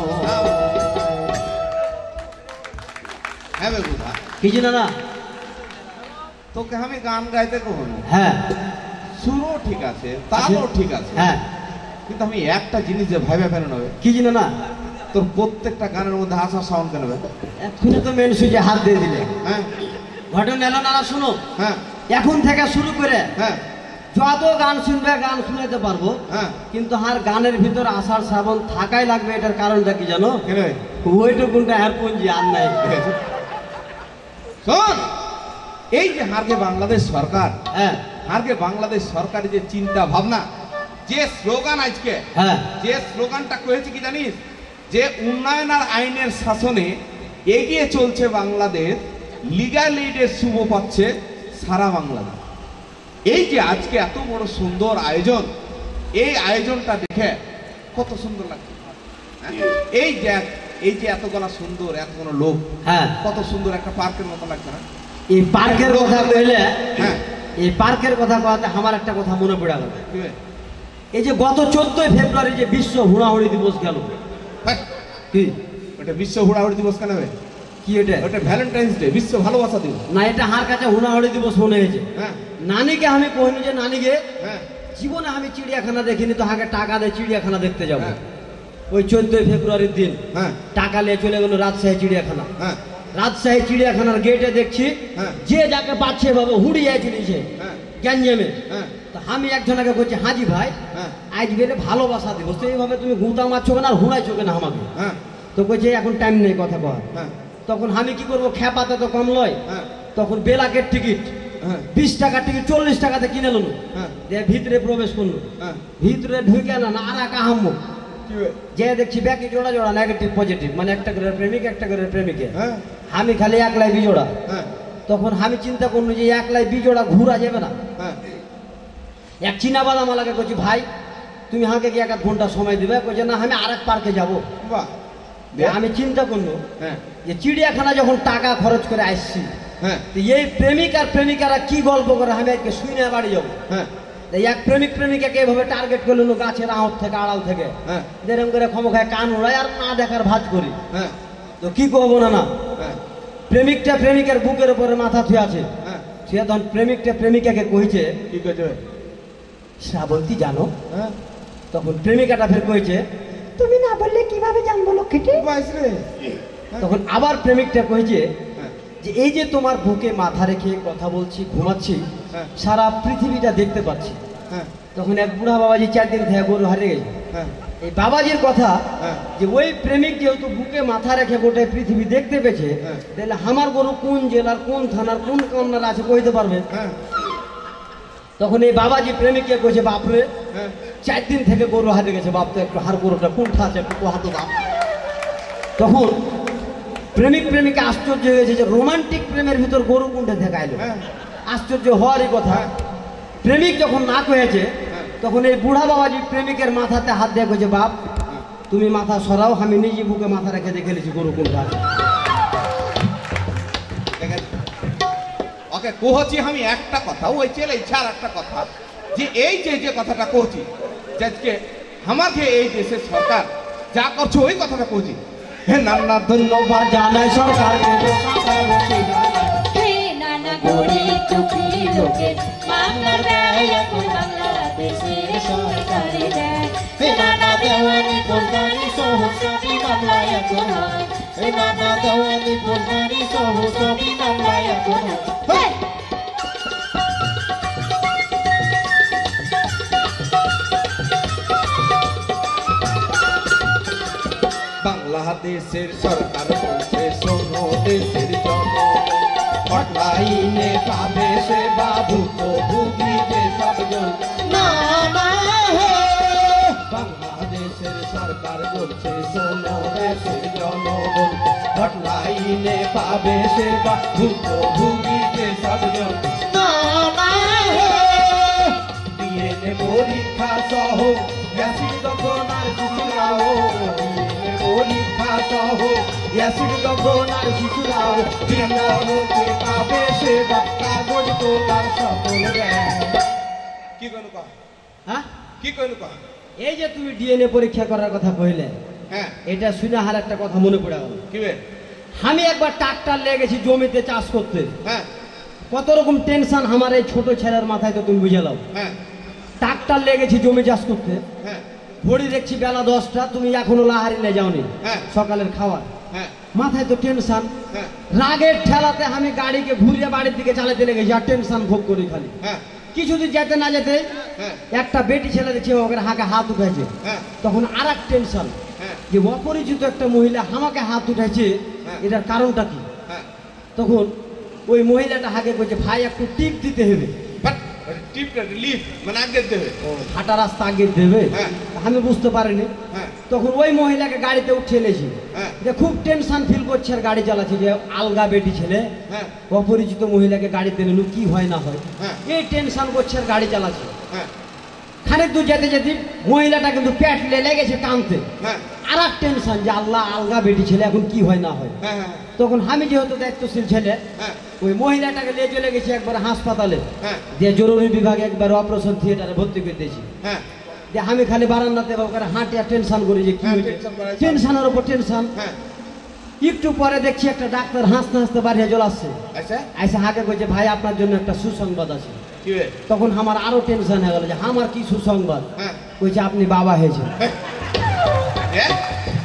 হ্যাঁ বেগুদা কি জানা না তোকে আমি গান গাইতে কখনো হ্যাঁ সুরও ঠিক আছে তালও ঠিক আছে হ্যাঁ কিন্তু আমি একটা জিনিস যে ভাইবা ফেলে নেবে কি জানা না তোর প্রত্যেকটা গানের মধ্যে হাসার সাউন্ড কেন হবে? এক্ষুনি তো মেন সুইচে হাত দিয়ে দিলে হ্যাঁ ঘটনা এলো না শুনো হ্যাঁ এখন থেকে শুরু করে হ্যাঁ যত গান শুনবে গান শুনাইতে পারবো হ্যাঁ কিন্তু আর গানের ভিতর আষাঢ় শ্রাবণ থাকাই লাগবে। এটার কারণটা কি জানো? কেন ভাই? ওইটুকুনটা আর পুঞ্জি আর নাই। শোন এই যে হারকে বাংলাদেশ সরকার হ্যাঁ হারকে বাংলাদেশ সরকারের যে চিন্তা ভাবনা যে স্লোগান আজকে হ্যাঁ যে স্লোগানটা করেছে কি জানিস যে উন্নয়ন আর আইনের শাসনে এগিয়ে চলছে বাংলাদেশ লিগ্যাল এইডের শুভ পাচ্ছে সারা বাংলাদেশ। এই যে আজকে এত বড় সুন্দর আয়োজন এই আয়োজনটা দেখে কত সুন্দর লাগছে। এই যে এতগুলা সুন্দর এতগুলো লোক হ্যাঁ কত সুন্দর একটা পার্কের মতো লাগছে না? এই পার্কের কথা কইলে হ্যাঁ এই পার্কের কথা কইতে আমার একটা কথা মনে পড়ে গেল। কি বে? এই যে গত 14 ফেব্রুয়ারি যে বিশ্ব হুড়াহুড়ি দিবস গেল হ্যাঁ, কি ওটা বিশ্ব হুড়াহুড়ি দিবস কেন হবে? কি এটা ওটা ভ্যালেন্টাইন্স ডে, বিশ্ব ভালোবাসা দিবস। না এটা হার কাছে হুড়াহুড়ি দিবস মনে হয়েছে। হ্যাঁ নানিকে আমি কহিনি যে নানিকে হ্যাঁ জীবনে আমি চিড়িয়াখানা দেখিনি তো হাকে টাকা দিয়ে চিড়িয়াখানা দেখতে যাবো। হ্যাঁ। ওই 14 ফেব্রুয়ারির দিন হ্যাঁ টাকা নিয়ে চলে গেল রাজশাহী চিড়িয়াখানা। হ্যাঁ রাজশাহী চিড়িয়াখানার গেটে দেখছি হ্যাঁ। যে যাকে পাচ্ছে বাবা হুড়িয়ে চলেছে হ্যাঁ গ্যাঞ্জামে। হ্যাঁ তো আমি একজনকে বলছি হাজি ভাই হ্যাঁ আজ বেলে ভালোবাসা দিব তো এইভাবে তুমি গুঁতা মারছো না আর হুড়াইছো কেন আমাকে? হ্যাঁ তো কইছে এখন টাইম নেই কথা কর। হ্যাঁ তখন আমি কি করবো খেপাতে তো কম লয়। হ্যাঁ তখন বেলাকের টিকিট হ্যাঁ 20 টাকার টিকিট 40 টাকাতে কিনে নেলো। হ্যাঁ দিয়ে ভিতরে প্রবেশ করলো। হ্যাঁ ভিতরে ঢুকে না আর একা হাম্মু কি বে? যে দেখছি ব্যাকি জোড়া জোড়া নেগেটিভ পজিটিভ মানে একটা করে প্রেমিক একটা করে প্রেমিকে। হ্যাঁ আমি খালি একলাই বিজোড়া। হ্যাঁ তখন আমি চিন্তা করলো যে একলাই বিজোড়া ঘুরা যাবে না। হ্যাঁ এক চীনা বাদাম আমাকে বলছি ভাই তুমি হাঁকে কি 1 ঘন্টা সময় দিবে? কইছে না আমি আরেক পার্কে যাবো। বাহ আমি চিন্তা করলো হ্যাঁ যে চিড়িয়াখানা যখন টাকা খরচ করে আসছি হ্যাঁ তো এই প্রেমিক আর প্রেমিকারা কি গল্প করে আমি আজকে শুনে বাড়ি যাবো। হ্যাঁ এক প্রেমিক প্রেমিকাকে এভাবে টার্গেট করলো গাছের আঁত থেকে আড়াল থেকে হ্যাঁ যেরকম করে ক্ষমখায় কান উড়ায় আর না দেখার ভাজ করি। হ্যাঁ তো কি করবো না না হ্যাঁ প্রেমিকটা প্রেমিকের বুকের উপরে মাথা থুয়ে আছে। হ্যাঁ সে তখন প্রেমিকটা প্রেমিকাকে কইছে কি কইছে? শ্রাবন্তী জানো? হ্যাঁ তখন প্রেমিকাটা ফের কইছে তুমি না বললে কিভাবে জানবো লক্ষ্মীটি? বাইস রে। তখন আবার প্রেমিকটা কইছে হ্যাঁ যে এই যে তোমার বুকে মাথা রেখে কথা বলছি ঘুমাচ্ছি হ্যাঁ সারা পৃথিবীটা দেখতে পাচ্ছি। হ্যাঁ তখন এক বুড়া বাবাজি 4 দিন থেকে গরু হারিয়ে গেছে। হ্যাঁ এই বাবাজির কথা হ্যাঁ যে ওই প্রেমিক যেহেতু বুকে মাথা রেখে গোটায় পৃথিবী দেখতে পেয়েছে হ্যাঁ। তাহলে আমার গরু কোন জেলার কোন থানার কোন কামনার আছে কইতে পারবে। হ্যাঁ তখন এই বাবাজি প্রেমিককে কইছে বাপরে হ্যাঁ 4 দিন থেকে গরু হারিয়ে গেছে বাপ তো একটু হার গরুটা কোনটা আছে একটু হাতো বাপ। তখন প্রেমিক প্রেমিকা আশ্চর্য হয়ে গেছে যে রোমান্টিক প্রেমের ভিতর গরু কোনটা দেখাইলো। হ্যাঁ আশ্চর্য হওয়ারই কথা। প্রেমিক যখন না কয়েছে তখন এই বুড়া বাবাজি প্রেমিকের মাথাতে হাত দিয়ে কইছে বাপ তুমি মাথা সরাও আমি নিজে বুকে মাথা রেখে দেখে নিয়েছি গরু কোনটা আছে। ওকে কহছি আমি একটা কথা ওই ছেলে ইচ্ছার একটা কথা যে এই যে কথাটা কহছি যে আজকে আমাকে এই দেশের সরকার যা করছে ওই কথাটা কহছি। হে নানা ধন্যবাদ জানাই সরকারকে। হে নানা গরিব দুঃখী লোকে মামলা দেয় এখন বাংলাদেশের সরকারে দেয় নানা দেওয়ানি ফৌজদারি সহ সবই মামলা এখন হয় নানা দেওয়ানি ফৌজদারি সহ সবই মামলা এখন হয় বাংলাদেশের সরকার বলছে শোনো দেশের জনগণ হটলাইনে পাবে সেবা ভুক্তভোগী যে সবজন না না বাংলাদেশের সরকার বলছে শোনো দেশের জনগণ হটলাইনে পাবে সেবা ভুক্তভোগী যে সবজন না না ডিএনএ পরীক্ষা সহ অ্যাসিড দখনার শিশুরাও পরীক্ষা সহ অ্যাসিড দখনার শিশুরাও বিনামূল্যে পাবে সেবা কাগজ তোলার সকল কি কইলো কহ হ্যাঁ কি কইলো কহ এই যে তুমি ডিএনএ পরীক্ষা করার কথা কইলে হ্যাঁ এটা শুনে হার একটা কথা মনে পড়ে গেল কি বে আমি একবার ট্রাক্টর নিয়ে গেছি জমিতে চাষ করতে হ্যাঁ কত রকম টেনশন আমার এই ছোট ছেলের মাথায় তো তুমি বুঝে নাও হ্যাঁ ট্রাক্টর নিয়ে গেছি জমি চাষ করতে হ্যাঁ ঘড়ি দেখছি বেলা 10টা তুমি এখনো লাহারি নিয়ে যাওনি হ্যাঁ। সকালের খাবার হ্যাঁ মাথায় তো টেনশন হ্যাঁ রাগের ঠেলাতে আমি গাড়িকে ঘুরিয়ে বাড়ির দিকে চালাতে লেগেছি আর টেনশন ভোগ করি খালি হ্যাঁ কিছুদিন যেতে না যেতে হ্যাঁ একটা বেটি ছেলে দেখছি ওখানে হাঁকে হাত উঠেছে হ্যাঁ তখন আর এক টেনশন হ্যাঁ যে অপরিচিত একটা মহিলা আমাকে হাত উঠেছে হ্যাঁ। এটার কারণটা কি হ্যাঁ তখন ওই মহিলাটা হাঁকে করছে ভাই একটু টিপ দিতে হবে বাট টিপটা রিলিফ মানে আগে দেবে হাঁটা রাস্তা আগে দেবে হ্যাঁ। আমি বুঝতে পারিনি হ্যাঁ তখন ওই মহিলাকে গাড়িতে উঠে এনেছি হ্যাঁ যে খুব টেনশন ফিল করছে আর গাড়ি চালাচ্ছে যে আলগা বেটি ছেলে হ্যাঁ অপরিচিত মহিলাকে গাড়িতে নিল কি হয় না হয় হ্যাঁ। এই টেনশন করছে আর গাড়ি চালাচ্ছে হ্যাঁ খানিক দূর যেতে যেতে মহিলাটা কিন্তু পেট লেগেছে কানতে হ্যাঁ আর এক টেনশন যে আল্লাহ আলগা বেটি ছেলে এখন কি হয় না হয় হ্যাঁ হ্যাঁ তখন আমি যেহেতু দায়িত্বশীল ছেলে হ্যাঁ ওই মহিলাটাকে নিয়ে চলে গেছি একবার হাসপাতালে হ্যাঁ দিয়ে জরুরি বিভাগে একবার অপারেশন থিয়েটারে ভর্তি করে দিয়েছি হ্যাঁ যে আমি খালি বারান্দাতে ওখানে হাঁটি আর টেনশন করি যে কি হ্যাঁ, হয়েছে tension করা হয়েছে। টেনশনের উপর টেনশন হ্যাঁ একটু পরে দেখছি একটা ডাক্তার হাসতে হাসতে বাড়িয়ে চলে আসছে আচ্ছা এসে হাঁকে কইছে ভাই আপনার জন্য একটা সুসংবাদ আছে কি বে তখন আমার আরো টেনশন হয়ে গেল যে আমার কি সুসংবাদ হ্যাঁ কইছে আপনি বাবা হয়েছেন হ্যাঁ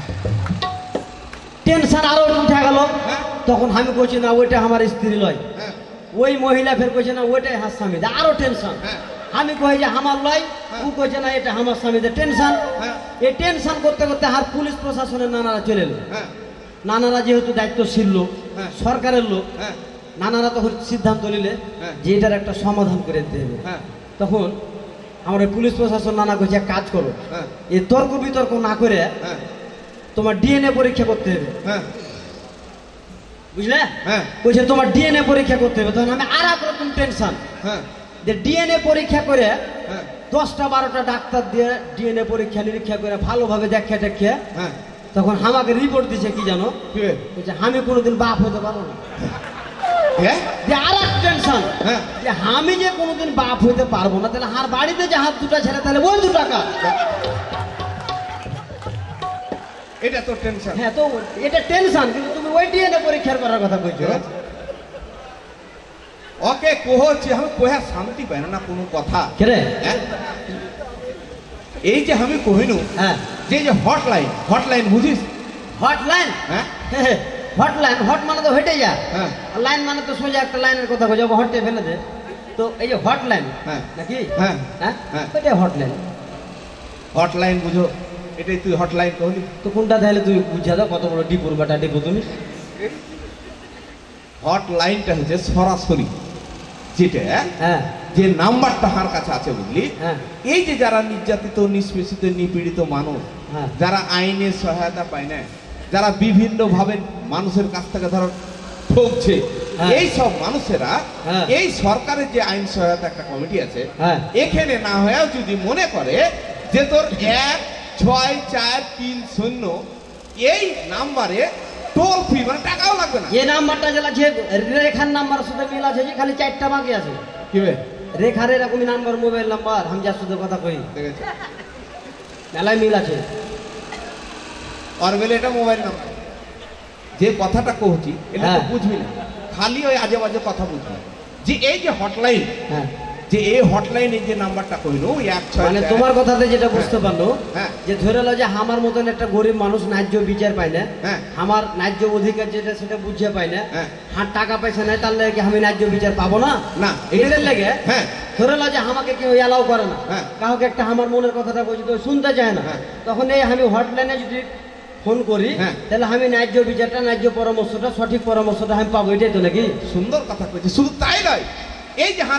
টেনশন আরো উঠে গেল হ্যাঁ তখন আমি কইছি না ওইটা আমার স্ত্রী লয় হ্যাঁ ওই মহিলা ফের কইছে না ওইটাই হার স্বামী আরো টেনশন হ্যাঁ আমি কই যে আমার লয় ও কইছে না এটা আমার স্বামীদের টেনশন হ্যাঁ এই টেনশন করতে করতে আর পুলিশ প্রশাসনের নানারা চলে এলো হ্যাঁ নানারা যেহেতু দায়িত্বশীল লোক হ্যাঁ। সরকারের লোক হ্যাঁ নানারা তখন সিদ্ধান্ত নিলে হ্যাঁ। যে এটার একটা সমাধান করে দিতে হবে হ্যাঁ তখন আমার ওই পুলিশ প্রশাসন নানা কইছে এক কাজ করো হ্যাঁ এই তর্ক বিতর্ক না করে হ্যাঁ তোমার ডিএনএ পরীক্ষা করতে হবে হ্যাঁ বুঝলে হ্যাঁ কইছে তোমার ডিএনএ পরীক্ষা করতে হবে তখন আমি আর এক রকম টেনশন হ্যাঁ যে ডিএনএ পরীক্ষা করে হ্যাঁ 10টা 12টা ডাক্তার দিয়ে ডিএনএ পরীক্ষা নিরীক্ষা করে ভালোভাবে দেখে দেখে হ্যাঁ তখন আমাকে রিপোর্ট দিছে কি জানো কি বে বলছে আমি কোনোদিন বাপ হতে পারবো না হ্যাঁ যে আর এক টেনশন হ্যাঁ যে আমি যে কোনোদিন বাপ হইতে পারবো না তাহলে আর বাড়িতে যে হাত দুটা ছেড়ে তাহলে ওই 2 টাকা এটা তো টেনশন হ্যাঁ তো এটা টেনশন কিন্তু তুমি ওই ডিএনএ পরীক্ষার করার কথা কইছো ওকে কোহছি আমি কোহা শান্তি পাই না কোনো কথা কেরে হ্যাঁ? এই যে আমি কহিনু হ্যাঁ যে হটলাইন বুঝিস হটলাইন হ্যাঁ হটলাইন হট মানে তো হেঁটে যা হ্যাঁ আর লাইন মানে তো সোজা একটা লাইনের কথা কই যাবো হটে ফেলে দে তো এই যে হটলাইন হ্যাঁ নাকি হ্যাঁ হ্যাঁ হ্যাঁ। ওইটা হটলাইন হটলাইন বুঝো এটাই তুই হটলাইন কহলি তো কোনটা তাহলে তুই বুঝা দাও কত বড় ডিপুর বাটা ডিপু তুমি হটলাইনটা হচ্ছে সরাসরি যেটা হ্যাঁ যে নাম্বারটা আমার কাছে আছে বুঝলি হ্যাঁ এই যে যারা নির্যাতিত নিষ্পেষিত নিপীড়িত মানুষ হ্যাঁ যারা আইনের সহায়তা পায় না যারা বিভিন্ন ভাবে মানুষের কাছ থেকে ধরো ঠকছে হ্যাঁ। এই সব মানুষেরা হ্যাঁ। এই সরকারের যে আইন সহায়তা একটা কমিটি আছে হ্যাঁ এখানে না হয়েও যদি মনে করে যে তোর 16430 এই নাম্বারে টোল ফ্রি মানে টাকাও লাগবে না এই নাম্বারটা যেটা যে রেখার নাম্বার সাথে মিল আছে যে খালি 4টা বাকি আছে কি হবে রেখার এরকমই নাম্বার মোবাইল নাম্বার আমি যার সাথে কথা কই দেখেছো মেলায় মিল আছে আর বলে এটা মোবাইল নাম্বার যে কথাটা কহছি এটা তো হ্যাঁ। বুঝবি না খালি ওই আজে বাজে কথা বুঝবি যে এই যে হটলাইন, হ্যাঁ, যে এই হটলাইনে যে নাম্বারটা কইলো 161 মানে তোমার কথাতে যেটা বুঝতে পারলো যে ধরে লো যে আমার মতন একটা গরিব মানুষ ন্যায্য বিচার পায় না, আমার ন্যায্য অধিকার যেটা সেটা বুঝে পাই না, হাত টাকা পয়সা নাই, তার লাগে আমি ন্যায্য বিচার পাবো না? না, এটার লাগে ধরে লো যে আমাকে কেউ এলাও করে না, কাউকে একটা আমার মনের কথাটা বলছি তো শুনতে চায় না, তখন এই আমি হটলাইনে যদি ফোন করি তাহলে আমি ন্যায্য বিচারটা, ন্যায্য পরামর্শটা, সঠিক পরামর্শটা আমি পাবো, এটাই তো নাকি? সুন্দর কথা কইছে। শুধু তাই নয়, এই যে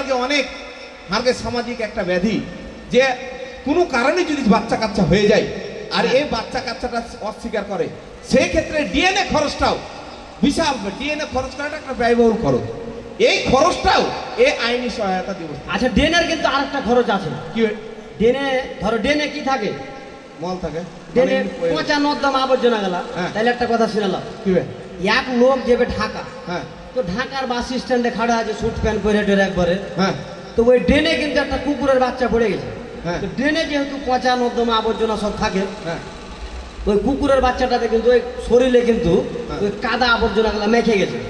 হারকে সামাজিক একটা ব্যাধি, যে কোনো কারণে যদি বাচ্চা কাচ্চা হয়ে যায় আর এই বাচ্চা কাচ্চাটা অস্বীকার করে, সেই ক্ষেত্রে ডিএনএ খরচটাও বিশাল, ডিএনএ খরচ করাটা একটা ব্যয়বহুল খরচ, এই খরচটাও এই আইনি সহায়তা দিব। আচ্ছা, ডিএনএর কিন্তু আরেকটা খরচ আছে। কি ডিএনএ? ধরো ডিএনএ কি থাকে? মল থাকে, ডিএনএ পচা নর্দমা আবর্জনা গেলা। তাহলে একটা কথা শুনালাম, কি এক লোক যাবে ঢাকা, তো ঢাকার বাস স্ট্যান্ডে খাড়া আছে স্যুট প্যান্ট পরে ডের একবারে, তো ওই ড্রেনে কিন্তু একটা কুকুরের বাচ্চা পড়ে গেছে, তো ড্রেনে যেহেতু পচা নর্দমা আবর্জনা সব থাকে, ওই কুকুরের বাচ্চাটাতে কিন্তু ওই শরীরে কিন্তু ওই কাদা আবর্জনা গুলা মেখে গেছে,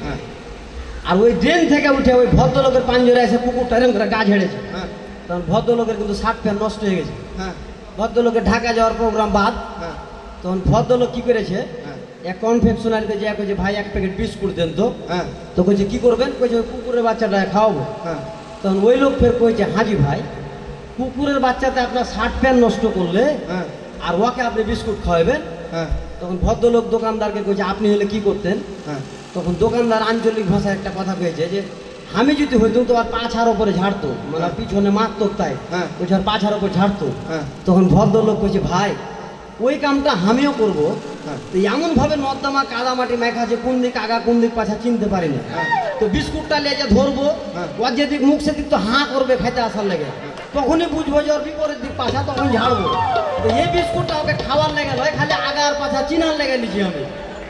আর ওই ড্রেন থেকে উঠে ওই ভদ্রলোকের পাঞ্জরে এসে কুকুরটা এরকম করে গা ঝেড়েছে, তখন ভদ্রলোকের কিন্তু শার্ট প্যান্ট নষ্ট হয়ে গেছে। ভদ্রলোকের ঢাকা যাওয়ার প্রোগ্রাম বাদ, তখন ভদ্রলোক কি করেছে, এক কনফেকশনারিতে যে কইছে ভাই এক প্যাকেট বিস্কুট দেন তো কইছে কি করবেন, কইছে ওই কুকুরের বাচ্চাটা খাওয়াবো। তখন ওই লোক ফের কইছে হাজি ভাই, কুকুরের বাচ্চাতে আপনার শার্ট প্যান্ট নষ্ট করলে আর ওকে আপনি বিস্কুট খাওয়াবেন? তখন ভদ্রলোক দোকানদারকে কইছে আপনি হলে কি করতেন? তখন দোকানদার আঞ্চলিক ভাষায় একটা কথা কয়েছে যে আমি যদি হইতো তো আর পাছার ওপরে ঝাড়তো, মানে পিছনে মারতো, তাই ওই আর পাছার ওপর ঝাড়তো। তখন ভদ্রলোক কইছে ভাই ওই কামটা আমিও করবো, এমন ভাবে নর্দমা কাদামাটি মেখা যে কোন দিক আগা কোন দিক পাছা চিনতে পারি না, তো বিস্কুটটা লেজে ধরবো, ওর যেদিক মুখ সেদিক তো হাঁ করবে খেতে আসার লেগে, তখনই বুঝবো যে ওর বিপরীত দিক পাছা, তখন ঝাড়বো। তো এই বিস্কুটটা ওকে খাওয়ার লেগে নয়, খালি আগার পাছা চিনার লেগে নিচ্ছি আমি।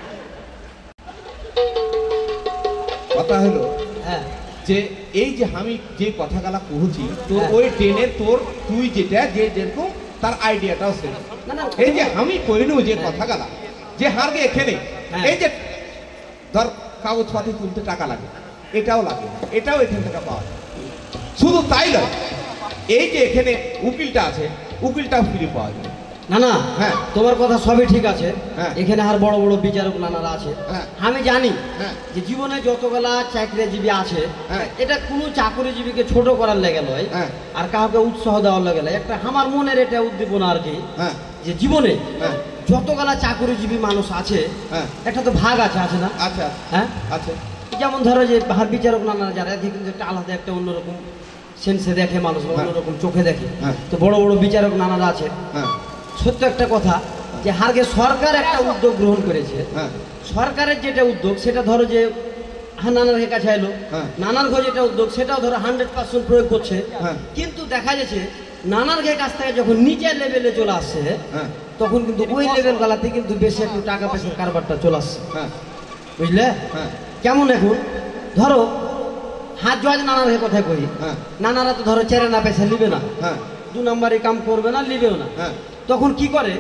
কথা হলো যে এই যে আমি যে কথাগুলা কହୁছি তোর ওই ট্রেনের তোর তুই যেটা যে যেরকম তার আইডিয়াটাও সেম। এই যে আমি কইনু যে কথাগুলা যে হারকে এখানে এই যে ধর কাগজপাতি তুলতে টাকা লাগে, এটাও লাগে, এটাও এখান থেকে পাওয়া যায়। শুধু তাই নয়, এই যে এখানে উকিলটা আছে, উকিলটাও ফ্রি পাওয়া যায়। না না, তোমার কথা সবই ঠিক আছে, এখানে আর বড় বড় বিচারক নানারা আছে। আমি জানি যে জীবনে যতগুলা চাকরিজীবী আছে, এটা কোনো চাকরিজীবীকে ছোট করার লেগে নয় আর কাউকে উৎসাহ দেওয়ার লেগে নয়, একটা আমার মনের এটা উদ্দীপনা আর কি, যে জীবনে যতগুলা চাকরিজীবী মানুষ আছে একটা তো ভাগ আছে, আছে না? আচ্ছা, হ্যাঁ আছে। যেমন ধরো যে হার বিচারক নানারা যারা কিন্তু একটা আলাদা একটা অন্যরকম সেন্সে দেখে মানুষ, অন্যরকম চোখে দেখে, তো বড় বড় বিচারক নানারা আছে। সত্য একটা কথা যে হারকে সরকার একটা উদ্যোগ গ্রহণ করেছে, সরকারের যেটা উদ্যোগ সেটা ধরো যে নানার কাছে এলো, নানার ঘর যেটা উদ্যোগ সেটাও ধরো 100% প্রয়োগ করছে, কিন্তু দেখা যাচ্ছে নানার কাছ থেকে যখন নিজের লেভেলে চলে আসছে তখন কিন্তু ওই লেভেল গালাতে কিন্তু বেশি একটু টাকা পয়সার কারবারটা চলে আসছে, বুঝলে? কেমন এখন ধরো হাত জয় নানার কথা কই, নানারা তো ধরো চেরে না পয়সা নিবে না, 2 নম্বরে কাম করবে না, নিবেও না, তখন কি করে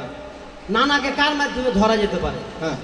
নানাকে কার মাধ্যমে ধরা যেতে পারে,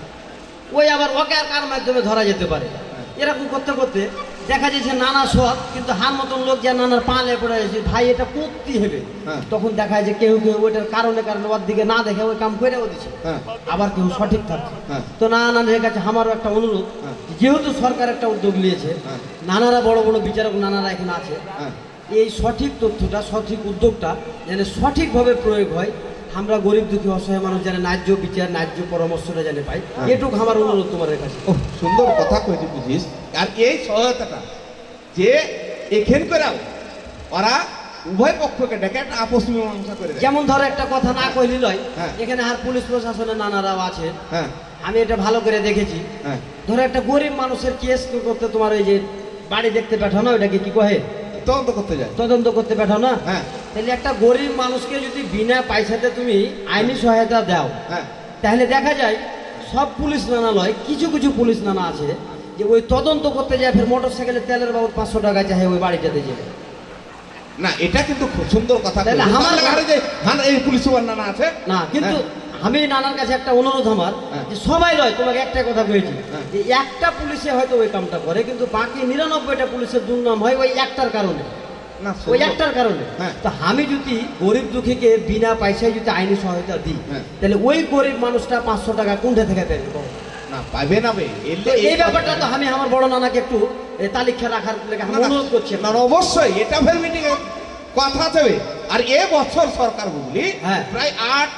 ওই আবার ওকে আর কার মাধ্যমে ধরা যেতে পারে, এরকম করতে করতে দেখা যাচ্ছে নানা সৎ কিন্তু হার মতন লোক যে নানার পালে পড়ে গেছে ভাই এটা করতেই হবে, তখন দেখা যায় কেউ কেউ ওইটার কারণে ওর দিকে না দেখে ওই কাম করেও দিচ্ছে, আবার কেউ সঠিক থাকছে। তো নানার কাছে আমারও একটা অনুরোধ, যেহেতু সরকার একটা উদ্যোগ নিয়েছে, নানারা বড় বড় বিচারক নানারা এখানে আছে, এই সঠিক তথ্যটা, সঠিক উদ্যোগটা যেন সঠিকভাবে প্রয়োগ হয়, আমরা গরিব দুঃখী অসহায় মানুষ যেন ন্যায্য বিচার, ন্যায্য পরামর্শটা যেন পাই, এটুকু আমার অনুরোধ তোমার কাছে। সুন্দর কথা কইতে বুঝিস। আর এই সহায়তাটা যে এখানকার ওরা উভয় পক্ষকে ডেকে একটা আপস মীমাংসা করে, যেমন ধরো একটা কথা না কইলি লয়, এখানে আর পুলিশ প্রশাসনের নানারাও আছে, আমি এটা ভালো করে দেখেছি। ধরো একটা গরিব মানুষের কেস করতে তোমার ওই যে বাড়ি দেখতে পাঠানো, ওটাকে কি কহে তদন্ত করতে যায়, তদন্ত করতে পাঠাও না, তাহলে একটা গরিব মানুষকে যদি বিনা পয়সাতে তুমি আইনি সহায়তা দাও, তাহলে দেখা যায় সব পুলিশ নানা লয়, কিছু কিছু পুলিশ নানা আছে যে ওই তদন্ত করতে যায় ফের মোটর সাইকেলের তেলের বাবদ 500 টাকা চাই ওই বাড়িটাতে যাবে না। এটা কিন্তু খুব সুন্দর কথা, তাহলে আমার এই পুলিশ নানা আছে না, কিন্তু আমি নানার কাছে একটা অনুরোধ আমার, যে সবাই নয়, তোমাকে একটা কথা কয়েছি, যে একটা পুলিশে হয়তো ওই কামটা করে, কিন্তু বাকি 99টা পুলিশের দুর্নাম হয় ওই একটার কারণে, ওই একটার কারণে। তো আমি যদি গরিব দুঃখীকে বিনা পয়সায় যদি আইনি সহায়তা দিই, তাহলে ওই গরিব মানুষটা 500 টাকা কোনটা থেকে পেবে না? পাবে না। এই ব্যাপারটা তো আমি আমার বড় নানাকে একটু তালিকা রাখার লেগে অনুরোধ করছি। না অবশ্যই এটা ফের মিটিং এর কথা যাবে। আর এ বছর সরকার বুঝলি প্রায়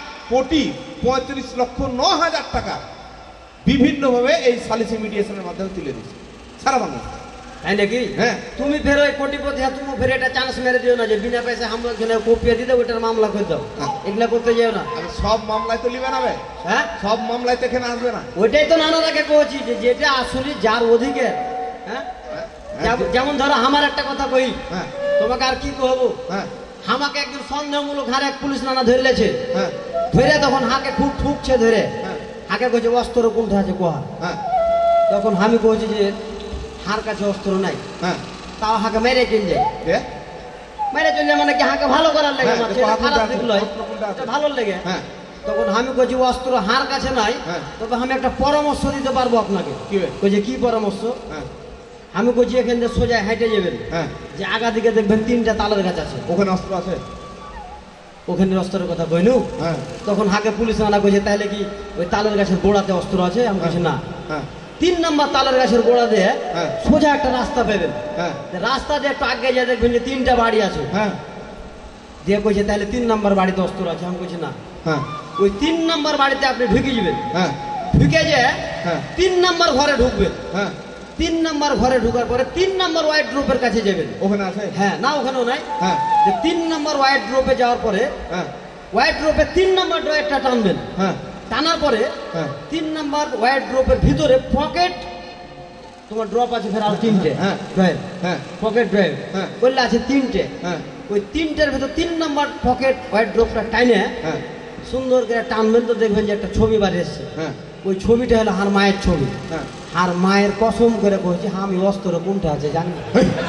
8,35,09,000 টাকা বিভিন্ন ভাবে এই সালিসি মিডিয়েশনের মাধ্যমে তুলে দিচ্ছে সারা বাংলা। তাই নাকি? হ্যাঁ। তুমি ফের ওই কোটিপতি, তুমি ফের এটা চান্স মেরে দিও না যে বিনা পয়সা আমরা কপিয়ে দিতে ওইটার মামলা করে দাও, এগুলা করতে যাও না। সব মামলায় তো লিবে না। হ্যাঁ, সব মামলায় তো এখানে আসবে না। ওইটাই তো নানারাকে কইছি যে যেটা আসলে যার অধিকার। হ্যাঁ, যেমন ধরো আমার একটা কথা কই, তোমাকে আর কি কহবো, আমাকে একজন সন্দেহমূলক হারে এক পুলিশ নানা ধরেছে, ধরে তখন হাকে খুব ঠুকছে, ধরে হাকে কইছে অস্ত্র কোনটা আছে কোহা। তখন আমি কইছি যে হার কাছে অস্ত্র নাই, তাও হাকে মেরে চলে যায়। মেরে চলে যায় মানে কি হাকে ভালো করার লেগে, ভালো লেগে। তখন আমি কইছি অস্ত্র হার কাছে নাই, তবে আমি একটা পরামর্শ দিতে পারবো আপনাকে। কইছে কি পরামর্শ? আমি কইছি এখান থেকে সোজা হাইটে যাবেন, যে আগা দিকে দেখবেন 3টা তালের গাছ আছে, ওখানে অস্ত্র আছে। ওখানে অস্ত্রের কথা কইনু। তখন হাকে পুলিশ আনা কইছে তাহলে কি ওই তালের গাছের গোড়াতে অস্ত্র আছে? আমি কইছি না। 3 নম্বর তালের গাছের গোড়া দিয়ে সোজা একটা রাস্তা পাবেন, রাস্তা দিয়ে একটু আগে যা দেখবেন যে 3টা বাড়ি আছে। দিয়ে কইছে তাহলে 3 নম্বর বাড়িতে অস্ত্র আছে। আমি কইছি না। ওই 3 নম্বর বাড়িতে আপনি ঢুকে যাবেন, ঢুকে যে 3 নম্বর ঘরে ঢুকবেন, 3 নম্বর ঘরে ঢুকার পরে 3 নম্বর ওয়াইড ড্রপের কাছে যাবেন। ওখানে আছে? হ্যাঁ, না ওখানেও নাই। যে 3 নম্বর ওয়াইড ড্রপে যাওয়ার পরে ওয়াইড ড্রপে 3 নম্বর ড্রয়ারটা টানবেন। টানার পরে 3 নম্বর ওয়াইড ড্রপের ভিতরে পকেট, তোমার ড্রপ আছে ফের আর 3টে ড্রয়ার, পকেট ড্রয়ার বললে আছে 3টে। ওই 3টের ভিতর 3 নম্বর পকেট ওয়াইড ড্রপটা টাইনে সুন্দর করে টানবেন, তো দেখবেন যে একটা ছবি বার এসছে। ওই ছবিটা হলো আর মায়ের ছবি। আর মায়ের কসম করে কইছি আমি অস্ত্র কোনটা আছে জানি না।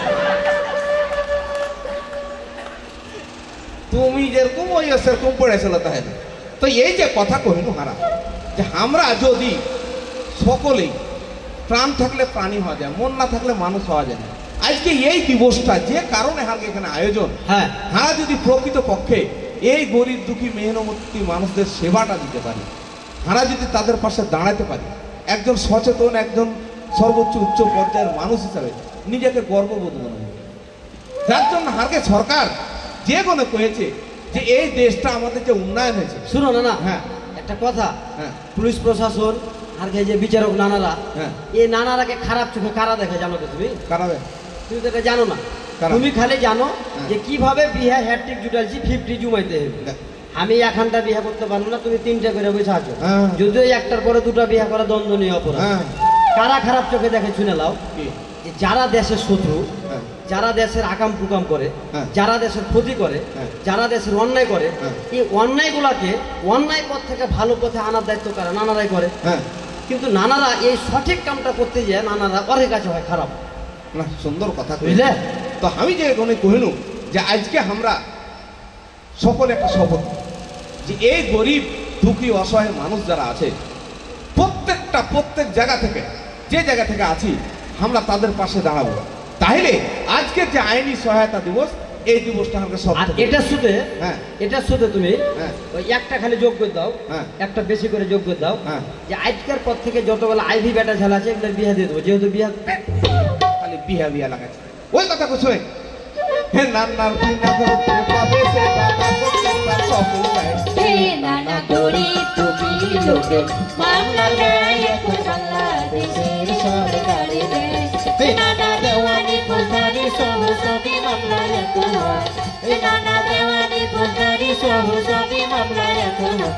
তুমি যেরকম ওই সেরকম পড়েছিল তাহলে তো এই যে কথা কহিনু হারা, যে আমরা যদি সকলেই প্রাণ থাকলে প্রাণী হওয়া যায়, মন না থাকলে মানুষ হওয়া যায় না। আজকে এই দিবসটা যে কারণে হারকে এখানে আয়োজন, হারা যদি প্রকৃত পক্ষে এই গরিব দুঃখী মেহনতি মানুষদের সেবাটা দিতে পারি, হারা যদি তাদের পাশে দাঁড়াতে পারি, একজন সচেতন, একজন সর্বোচ্চ উচ্চ পর্যায়ের মানুষ হিসাবে নিজেকে গর্ববোধ মনে হয়। যার জন্য হারকে সরকার যে কোনো কয়েছে যে এই দেশটা আমাদের যে উন্নয়ন হয়েছে। শুনো না, একটা কথা, পুলিশ প্রশাসন আর যে বিচারক নানারা, এই নানারাকে খারাপ চোখে কারা দেখে জানো তো? তুমি তুমি তো জানো না। তুমি খালি জানো যে কিভাবে বিয়ে হ্যাট্রিক জুটাইছি 50 জুমাইতে হবে। আমি এখানটা বিয়ে করতে পারবো না, তুমি 3টে করে বসে আছো, যদিও একটার পরে 2টা বিয়ে করা দণ্ডনীয় অপরাধ। কারা খারাপ চোখে দেখে শুনে লাও, যারা দেশের শত্রু, যারা দেশের আকাম কুকাম করে, যারা দেশের ক্ষতি করে, যারা দেশের অন্যায় করে, এই অন্যায়গুলাকে অন্যায় পথ থেকে ভালো পথে আনার দায়িত্ব কারা? নানারাই করে। কিন্তু নানারা এই সঠিক কামটা করতে যায়, নানারা অনেক কাছে হয় খারাপ। না, সুন্দর কথা বুঝলে। তো আমি যে এখানে কহিনু যে আজকে আমরা সকলে একটা শপথ, যে এই গরিব দুঃখী অসহায় মানুষ যারা আছে প্রত্যেক জায়গা থেকে, যে জায়গা থেকে আছি, আমরা তাদের পাশে দাঁড়াবো। তাহলে আজকের যে আইনি সহায়তা দিবস, এই দিবসটা আমাকে সব এটার সাথে তুমি ওই একটা খালি যোগ করে দাও, একটা বেশি করে যোগ করে দাও, যে আজকের পর থেকে যতগুলো আইভি বেটা ছেলে আছে এগুলো বিয়ে দিয়ে দেবো, যেহেতু বিয়ে খালি বিয়া লাগাচ্ছে। ওই কথা কইছো হে নানার বিনা করতে পাবে সে বাবা করতে সকল পায়। হে নানা গরিব দুঃখী লোকে মামলা দেয় এখন বাংলাদেশের সরকারে দেয়। হে নানা দেওয়ানি ফৌজদারি সহ সবই মামলা এখন হয়। হে নানা দেওয়ানি ফৌজদারি সহ সবই মামলা এখন হয়।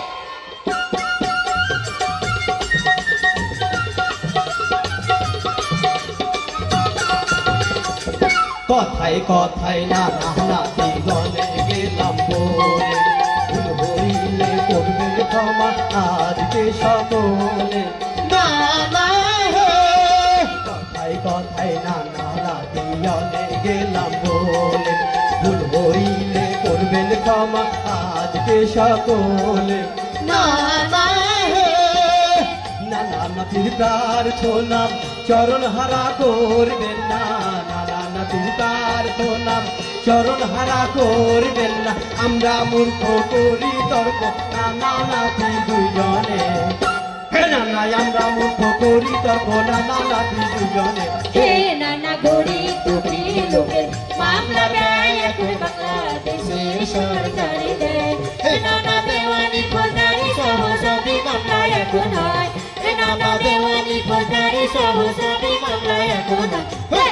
কথায় কথায় নানা নাতি গনে গেলাম বলে, ভুল হইলে করবেন ক্ষমা আজকে সকলে। নানা হে, কথায় কথায় নানা নাতি গনে গেলাম বলে, ভুল হইলে করবেন ক্ষমা আজকে সকলে। না না হে নানা নাতির প্রার্থনাম চরণ হারা করবেন না নানা নাতির প্রার্থনাম চরণ হারা করবেন না আমরা মূর্খ করি তর্ক নানা নাতি দুইজনে হে নানা আমরা মূর্খ করি তর্ক নানা নাতি দুইজনে হে নানা গরিব দুঃখী লোকের মামলা দেয় এখন বাংলাদেশের সরকারে দেয় হে নানা দেওয়ানি ফৌজদারি সহ সবই মামলা এখন হয় হে নানা দেওয়ানি ফৌজদারি সহ সবই মামলা এখন হয়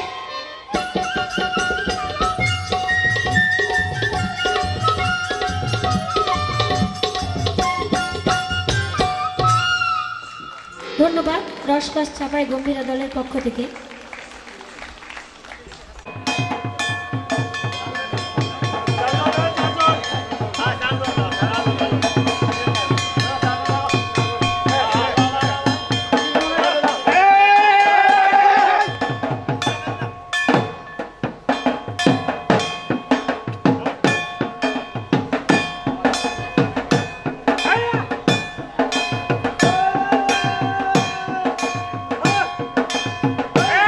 ধন্যবাদ রসকস ছাপাই গম্ভীরা দলের পক্ষ থেকে। Hey!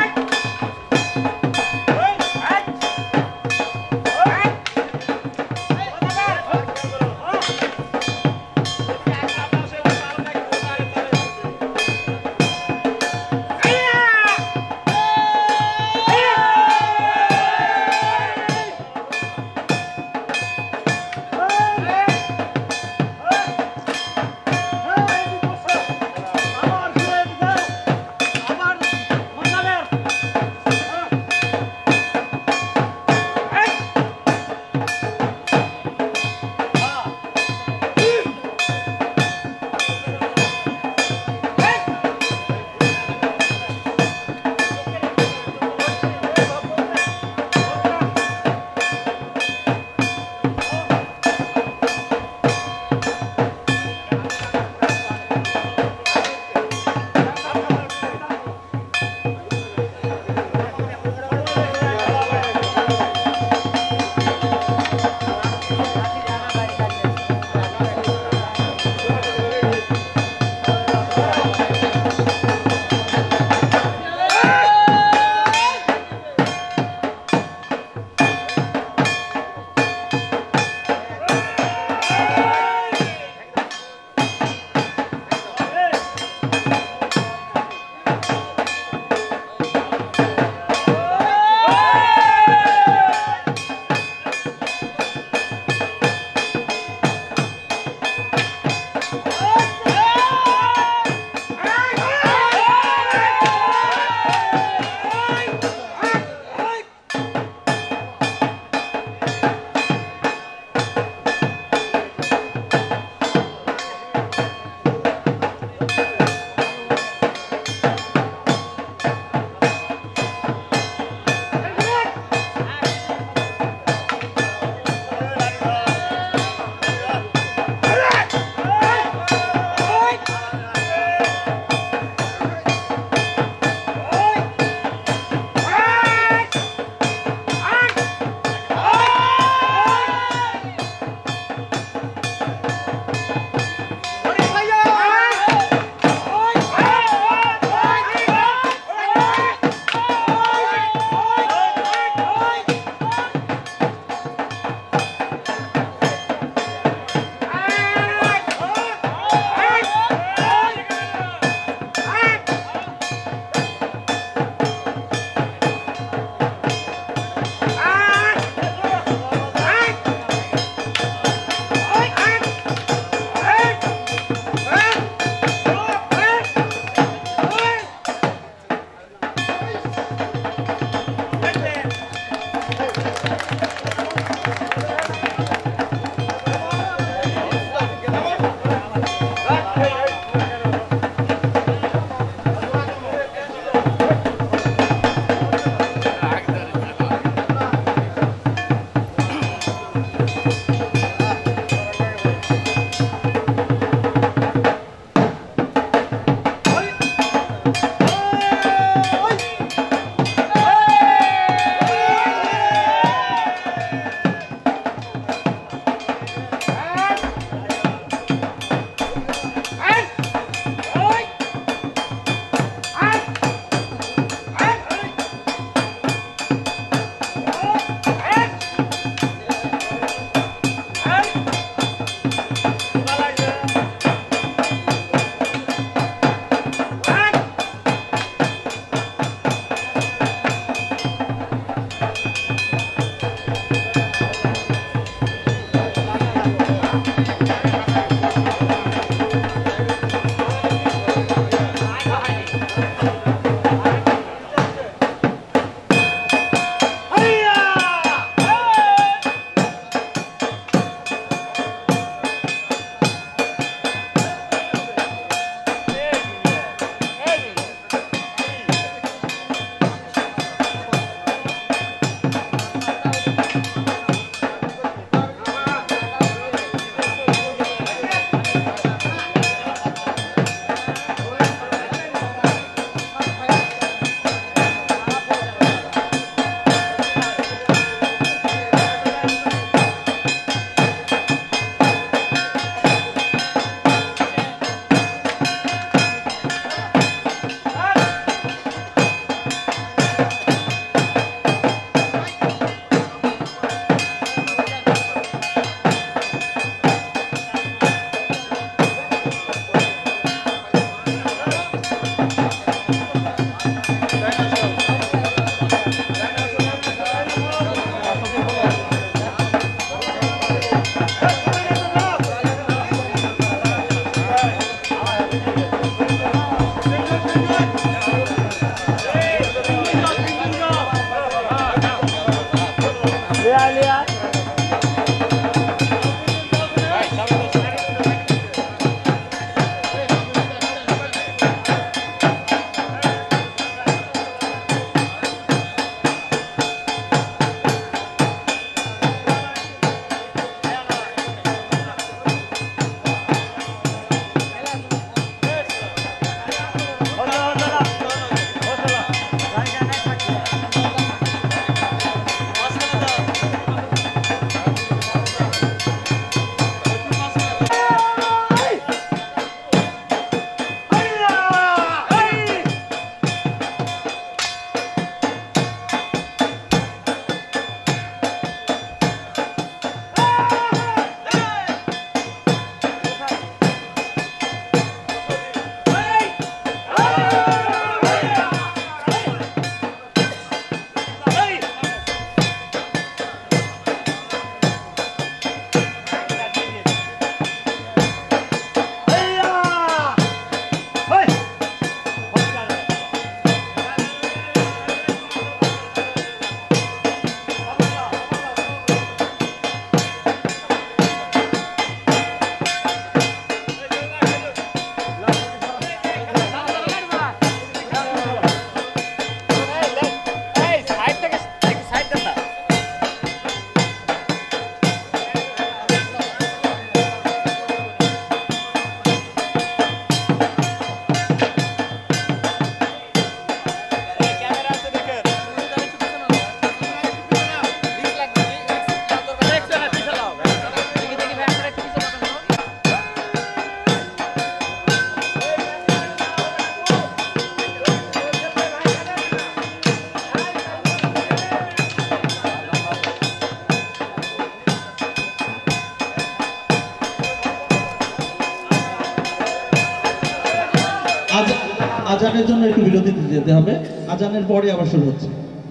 আজানের জন্য একটু বিরতিতে যেতে হবে, আজানের পরে আবার শুরু হচ্ছে।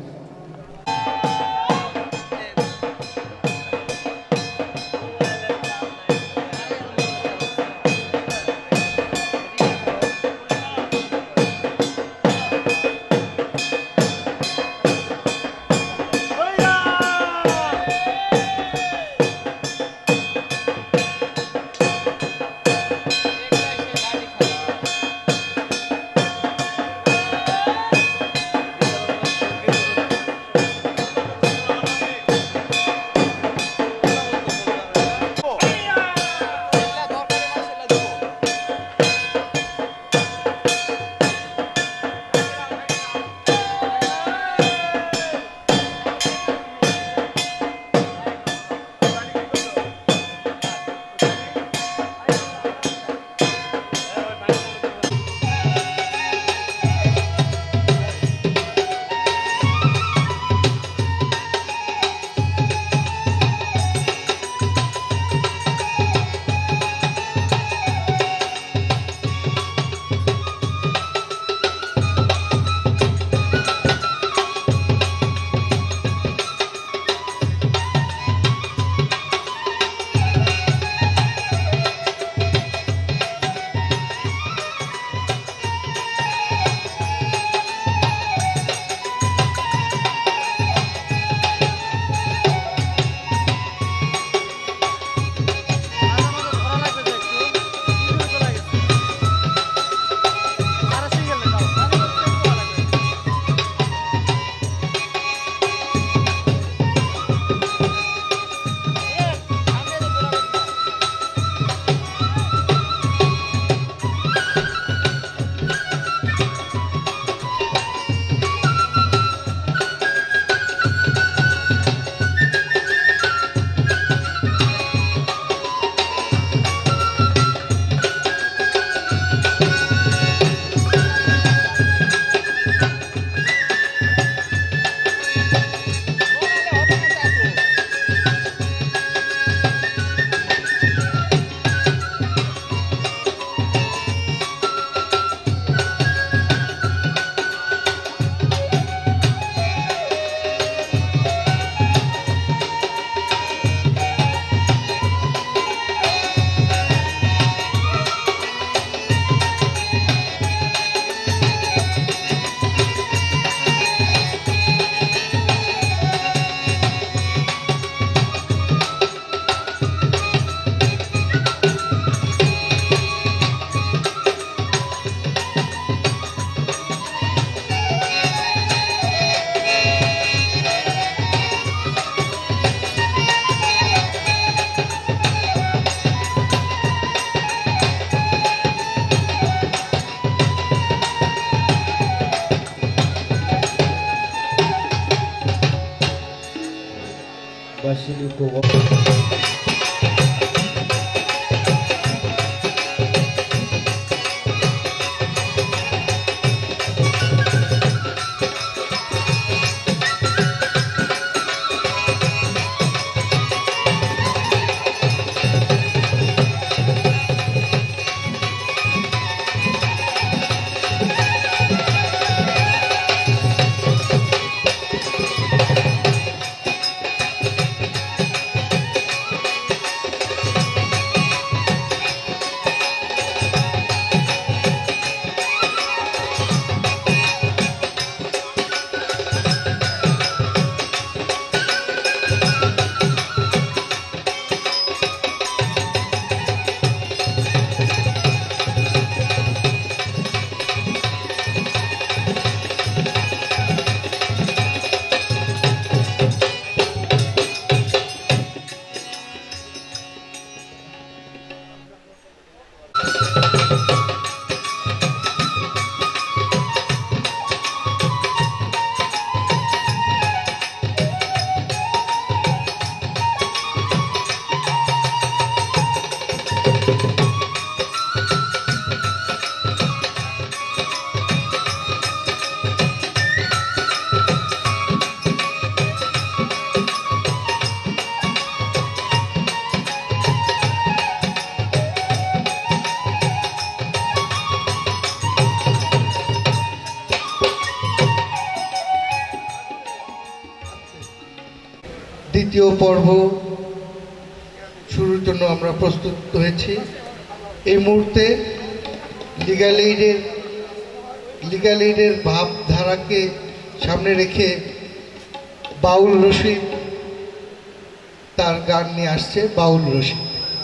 Basílico. দ্বিতীয় পর্ব শুরুর জন্য আমরা প্রস্তুত হয়েছি। এই মুহূর্তে লিগ্যাল এইডের ভাবধারাকে সামনে রেখে বাউল রশিদ তার গান নিয়ে আসছে। বাউল রশিদ।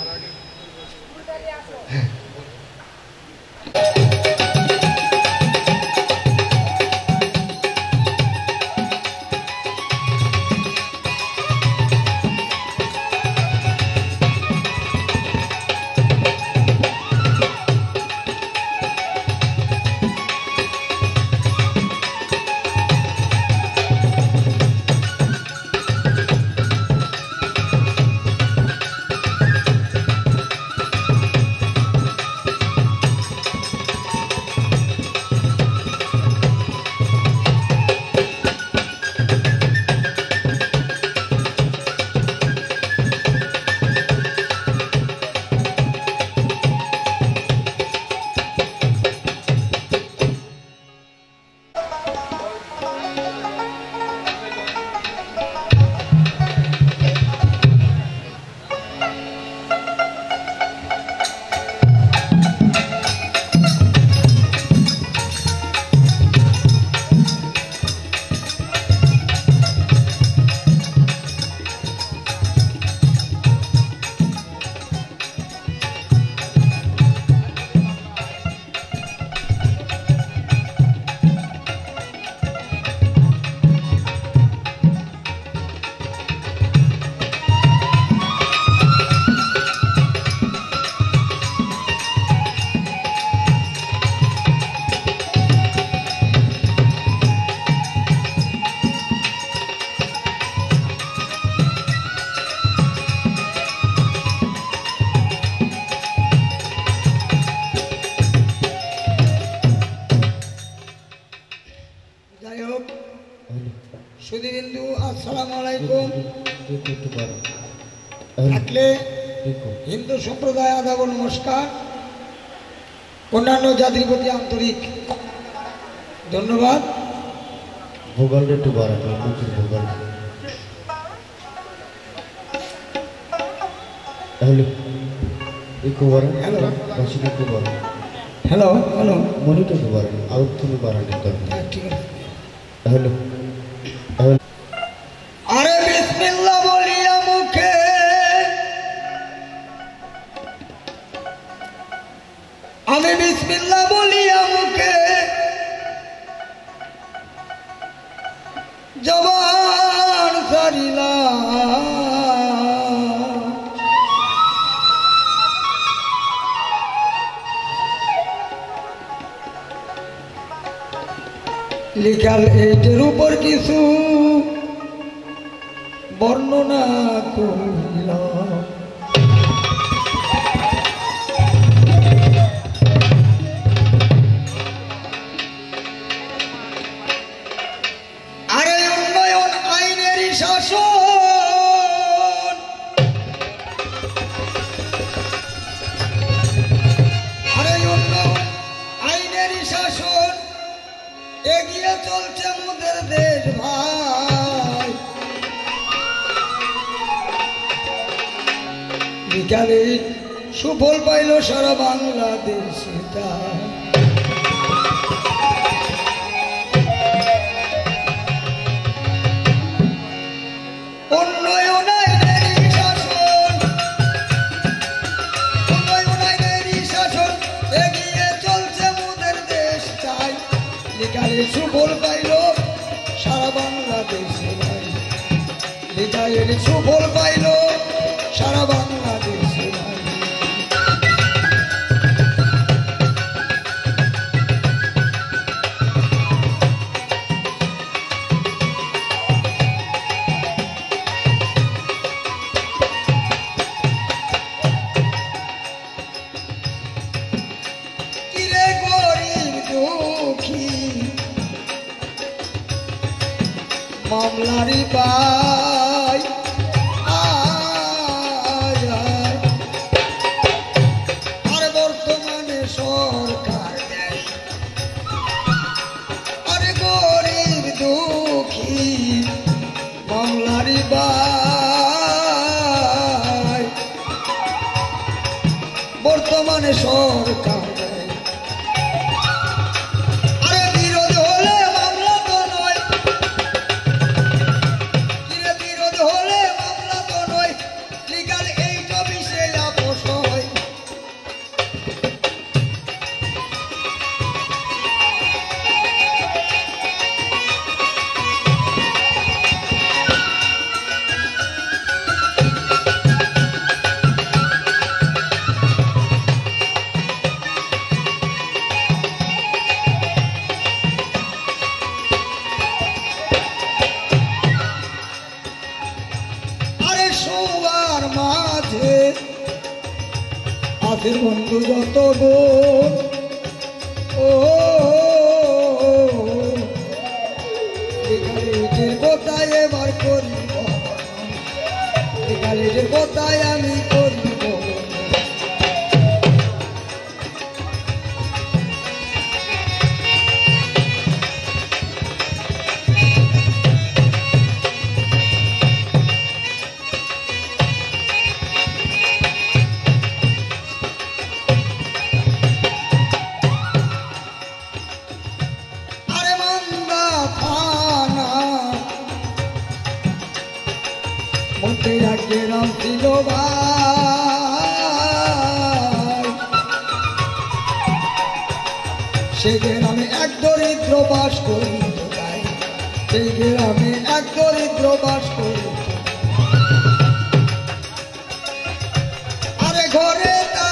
সুধীবিন্দু আসসালামু আলাইকুম। থাকলে হিন্দু সম্প্রদায় আদাব নমস্কার। অন্যান্য জাতির প্রতি আন্তরিক ধন্যবাদ। ভোগালটা একটু বাড়াতে মুখের ভোগাল। হ্যালো একটু বাড়ান। হ্যালো বাসিটা একটু বাড়ান। হ্যালো হ্যালো মনিটা একটু বাড়ান। আউট থেকে বাড়ান একদম। ঠিক আছে। হ্যালো আরে বিসমিল্লাহ বলিয়া মুখে আমি বিসমিল্লাহ বলিয়া মুখে জবান ছাড়িলাম। লিগ্যাল এইডের উপর কিছু বর্ণনা করিলাম। আরে উন্নয়ন আইনেরই শাসন, আরে উন্নয়ন আইনেরই শাসন এগিয়ে চলছে মোদের দেশ ভাই। বিকালে সুফল পাইল সারা বাংলাদেশ। উন্নয়ন আইনেরই শাসন, উন্নয়ন আইনেরই শাসন এগিয়ে চলছে মোদের দেশ চাই। বিকালে সুফল পাইল সারা বাংলাদেশ ভাই। বিকালের সুফল পাইল সারা বাংলাদেশ ভাই। কিরে গরিব দুঃখী মামলারি বাই আয় আয়। আর বর্তমানে সরকার দেয় আরে গরিব দুঃখী মামলারি বাই সরকার দেয়। আরে বিরোধ হলে মামলা তো নয়, বিরোধ হলে মামলা তো নয়, লিগাল এইটা বিষয়ে আপোষ হয়। আদের বন্ধু যত গুণ, ও এখানে কোথায় এবার করিব, এখানে কোথায় আমি করিব। গ্রাম ছিল ভাই, সে গ্রামে এক দরিদ্র বাস করিত, সেই গ্রামে এক দরিদ্র বাস করিত। আরে ঘরে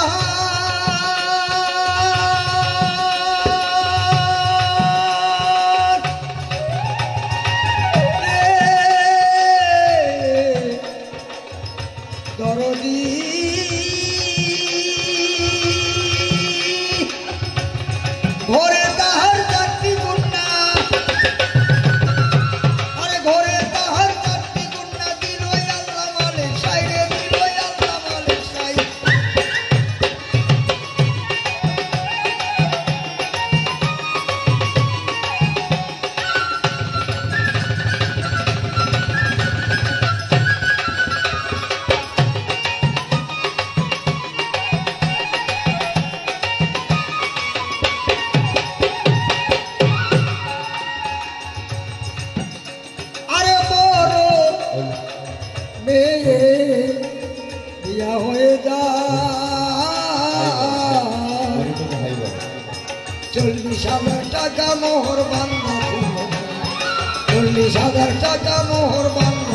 ঘরে তাহার চারটি কন্যা, আরে ঘরে তাহার চারটি কন্যা, দিল আল্লাহ মালিক সাই রে, দিল আল্লাহ মালিক সাই। বিয়া হয়ে যায় 40,000 টাকা মোহর বান্ধা, 40,000 টাকা মোহর বান্ধা।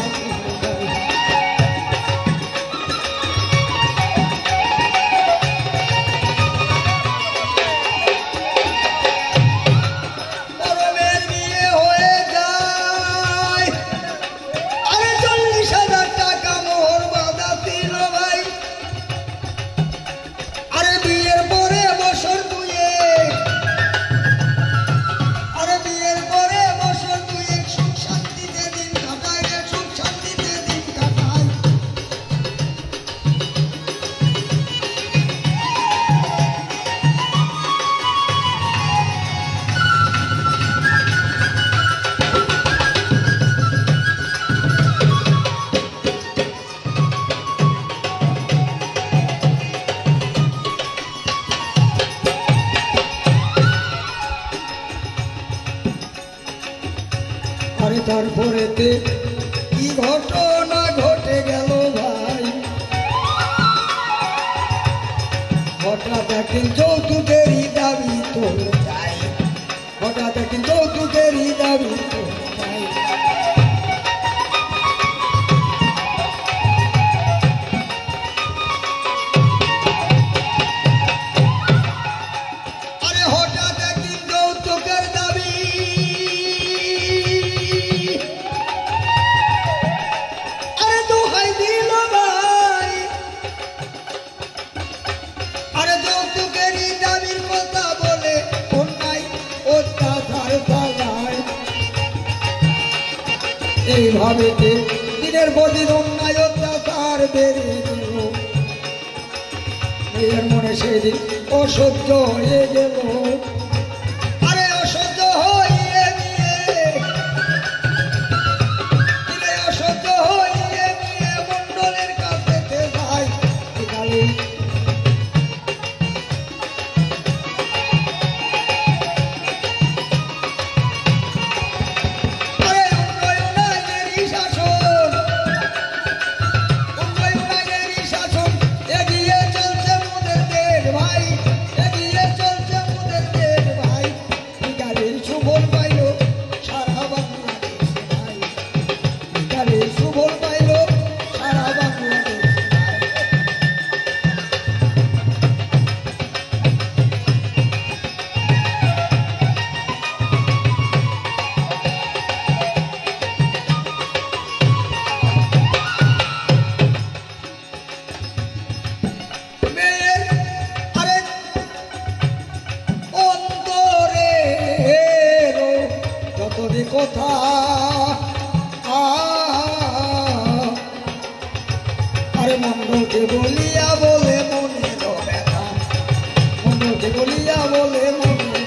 বড়মের বিয়ে হয়ে যায়, আরে 40,000 টাকা মোহর বাঁধা ছিল ভাই। আরে বিয়ের পরে বছর দুয়েক, আরে বিয়ের পরে বছর দুয়েক সুখ শান্তিতে দিন কাটায় রে, সুখ শান্তিতে দিন কাটায়। আরে তারপরেতে কি ঘটনা ঘটে গেল ভাই, হঠাৎ একদিন যৌতুকেরই দাবি তোর চাই, হঠাৎ একদিন যৌতুকেরই দাবি তোর চাই। আরে হঠাৎ একদিন যৌতুকের দাবি, আরে দোহাই দিল ভাই, আরে যৌতুকেরই দাবির কথা বলে অন্যায় অত্যাচার চালায়। এইভাবে দিনের পর দিন অন্যায় অত্যাচার বেড়ে গেল, মেয়ের মনে সেদিন অসহ্য হয়ে গেল। আরে অসহ্য হয়ে গিয়ে, অসহ্য হয়ে গিয়ে মণ্ডলের কাছে যায়। কথা আরে মন্ডলকে বলিয়া বলে মনের ব্যথা মন্ডলকে বলিয়া বলে মনের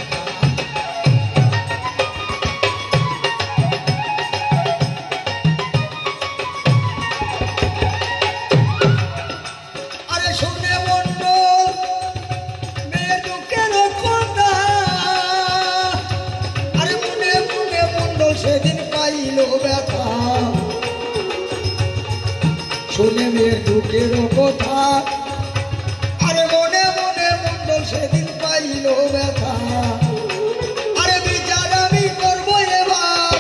শুনে মেয়ের দুঃখের কথা আরে মনে মনে মন্ডল সেদিন পাইল ব্যথা আরে বিচার আমি করবো এবার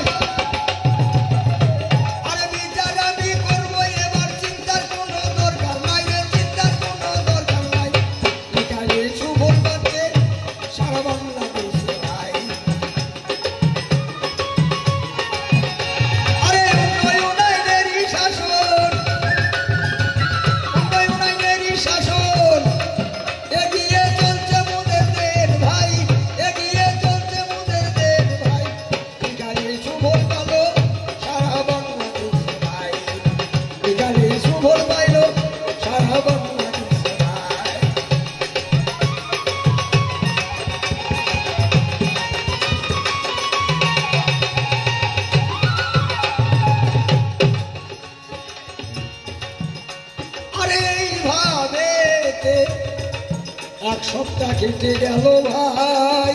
আরে বিচার আমি করবো এবার চিন্তার কোনো দরকার নাই রে চিন্তার কোনো দরকার নাই এখানে সুবল বাজছে সারা বাংলাদেশে ভাই আরে উন্নয়নের শাসন শাসন এগিয়ে চলছে মোদের দেশ ভাই এগিয়ে চলছে মোদের দেশ ভাই এখানে সুফল পালো সারা বাংলাদেশ ভাই এখানে সুফল পাইল সারা বাংলাদেশ ভাই আরে এইভাবে এক সপ্তাহ কেটে গেল ভাই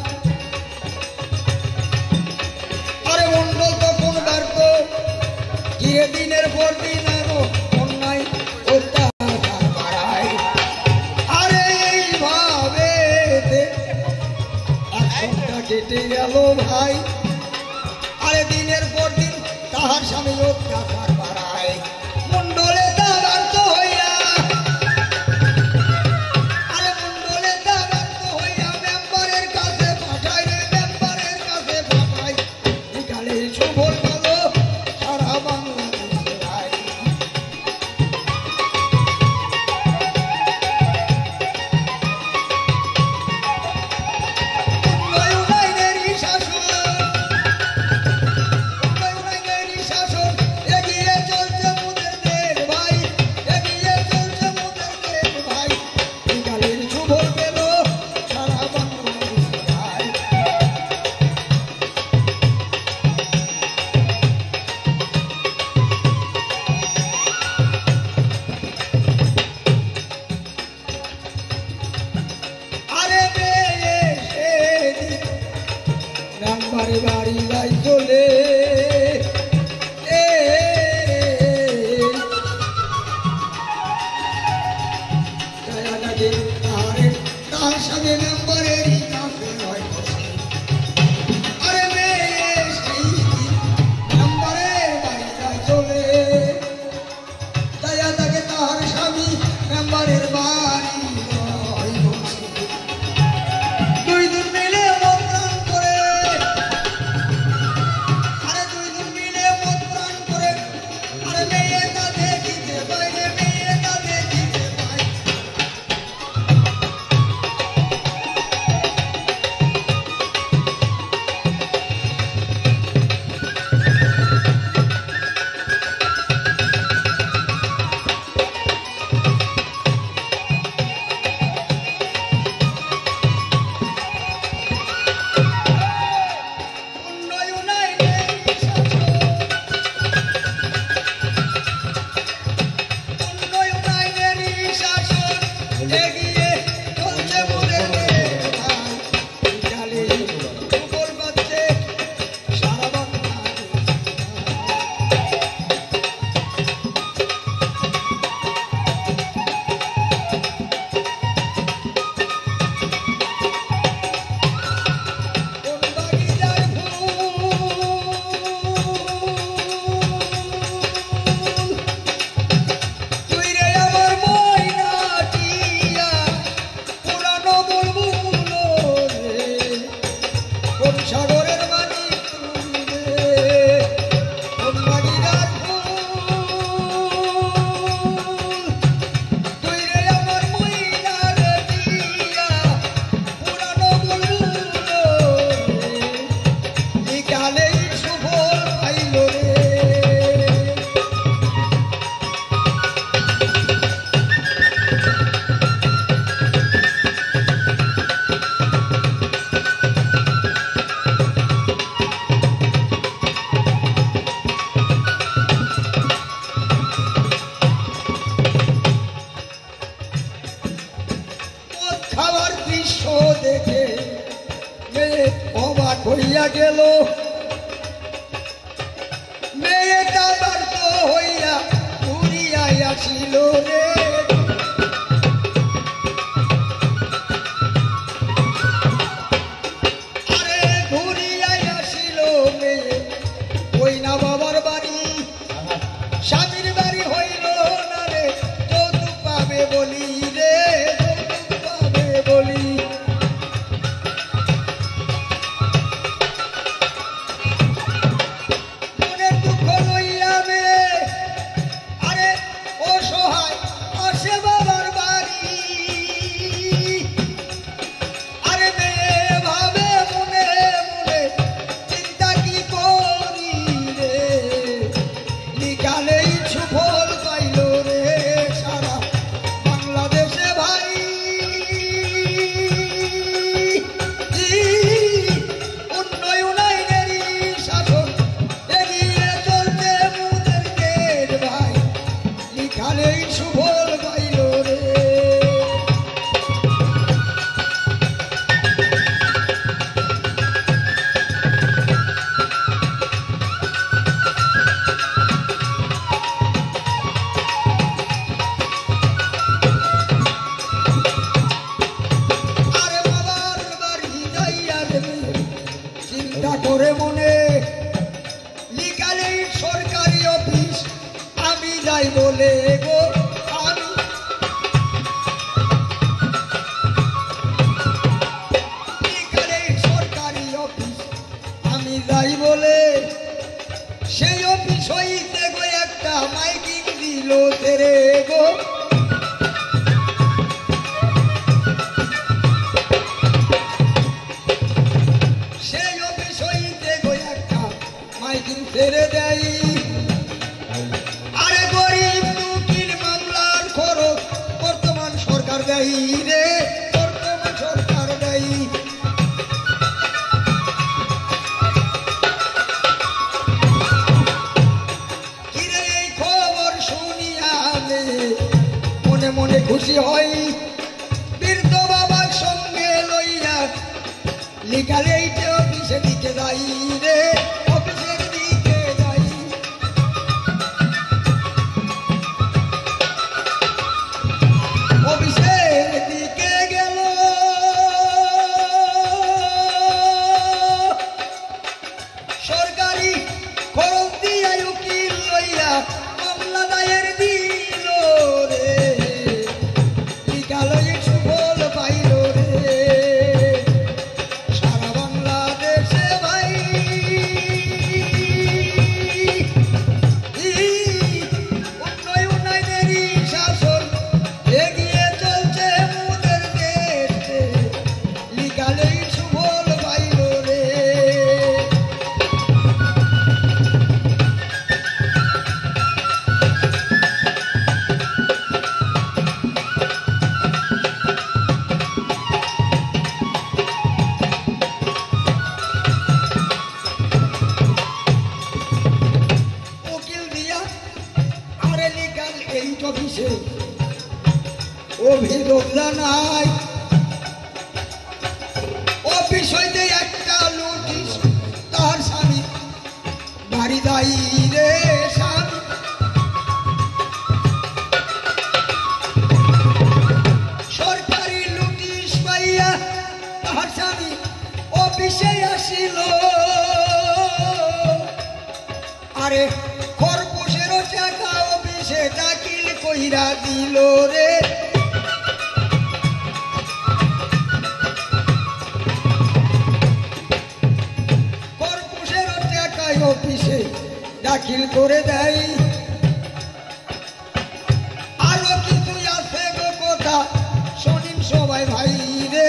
আরে মন্ডল তখন ব্যর্থ গিয়ে দিনের পর দিন আরো অন্যায় অত্যাচার বাড়ায় আরে এইভাবে এক সপ্তাহ কেটে গেল ভাই আরে দিনের পর দিন তাহার স্বামী অত্যাচার বাড়ায় মন্ডলে ব্যর্থ হইয়া বাড়ি বাড়ি যাই চলে তার সাথে মেম্বারের কাছে আরে মেয়ে সেই মেম্বারের বাড়ি যাই চলে তাইয়া তাকে তাহার স্বামী মেম্বারের বাড়ি দুই দিন মিলে মন্ত্রণ করে হইয়া গেল মেয়েটা ব্যর্থ হইয়া ঘুরিয়াছিল রে আরে ঘুরিয়াছিল মেয়ে ওই না বাবার বাড়ি স্বামীর বাড়ি হইল না রে যৌতুক পাবে বলি রে যৌতুক পাবে বলি মনের দুঃখ লইয়া মেয়ে আরে অসহায় আসে বাবার বাড়ি আরে মেয়ে ভাবে মনে মনে চিন্তা কি করি রে নিকালেই সুফল পাইল রে সারা বাংলাদেশে ভাই উন্নয়নেরই শাসন এগিয়ে চলছে মোদের দেশ ভাই নিকালেই সুফল পাইল রে আরে বাবার বাড়ি যাইয়া দেবে চিন্তা করে মনে লিগালে সরকারি অফিস আমি যাই বলে গো আমি লিগালে সরকারি অফিস আমি যাই বলে সেই অফিস হইতে গো একটা মাইকিং দিল তেরে গো সেই অফিস হইতে গো একটা মাইকিং ছেড়ে দেয় আরে গরিব দুঃখীর মামলার খরচ বর্তমান সরকার দেয় রে বর্তমান সরকার দেয় কিরে এই খবর শুনিয়া মনে মনে খুশি হয় বৃদ্ধ বাবার সঙ্গে লইয়া লিগাল এইটে অফিসের দিকে যাই রে অফিসের দিকে যাই অফিসের দিকে গেল সরকারি খরচ দিয়া উকিল লইয়া মামলা দায়ের দিল রে লিগালয়ে সুফল পাইল রে সারা বাংলাদেশে ভাই উন্নয়নেরই শাসন এগিয়ে চলছে মোদের দেশে লিগালেই সুফল পাইল রে উকিল দিয়া আরে লিগাল এই অফিসে অভিযোগ জানাই অফিস হইতে একটা নোটিশ তার স্বামী বাড়ি দায়ী রে স্বামী সরকারি নোটিশ পাইয়া তাহার স্বামী অফিসে আসিল আরে কর্পোরেশনের টাকা অফিসে দাখিল কইরা দিল রে কর্পোরেশনের টাকা অফিসে দাখিল করে দেয় আরো কিছু আছে গো কথা শোনেন সবাই ভাই রে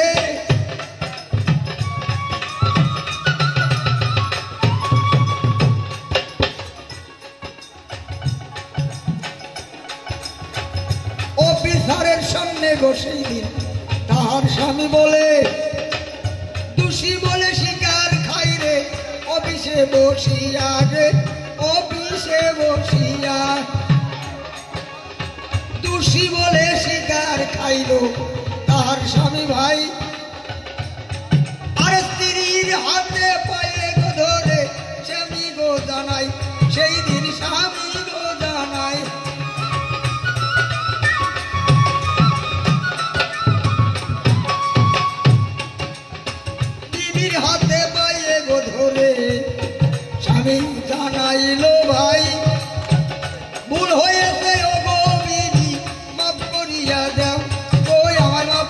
অফিসারের সামনে বসেই দিন তাহার স্বামী বলে দোষী বলে শিকার খাই রে অফিসে বসিয়া রে অফিসে বসিয়া দোষী বলে শিকার খাইল তাহার স্বামী ভাই আর স্ত্রীর হাতে স্ত্রীর হাতে পায়ে গো ধরে স্বামী জানাইলো ভাই ভুল হয়েছে ও গো বিধি মাফ করিয়া দাও ওই আমার মাপ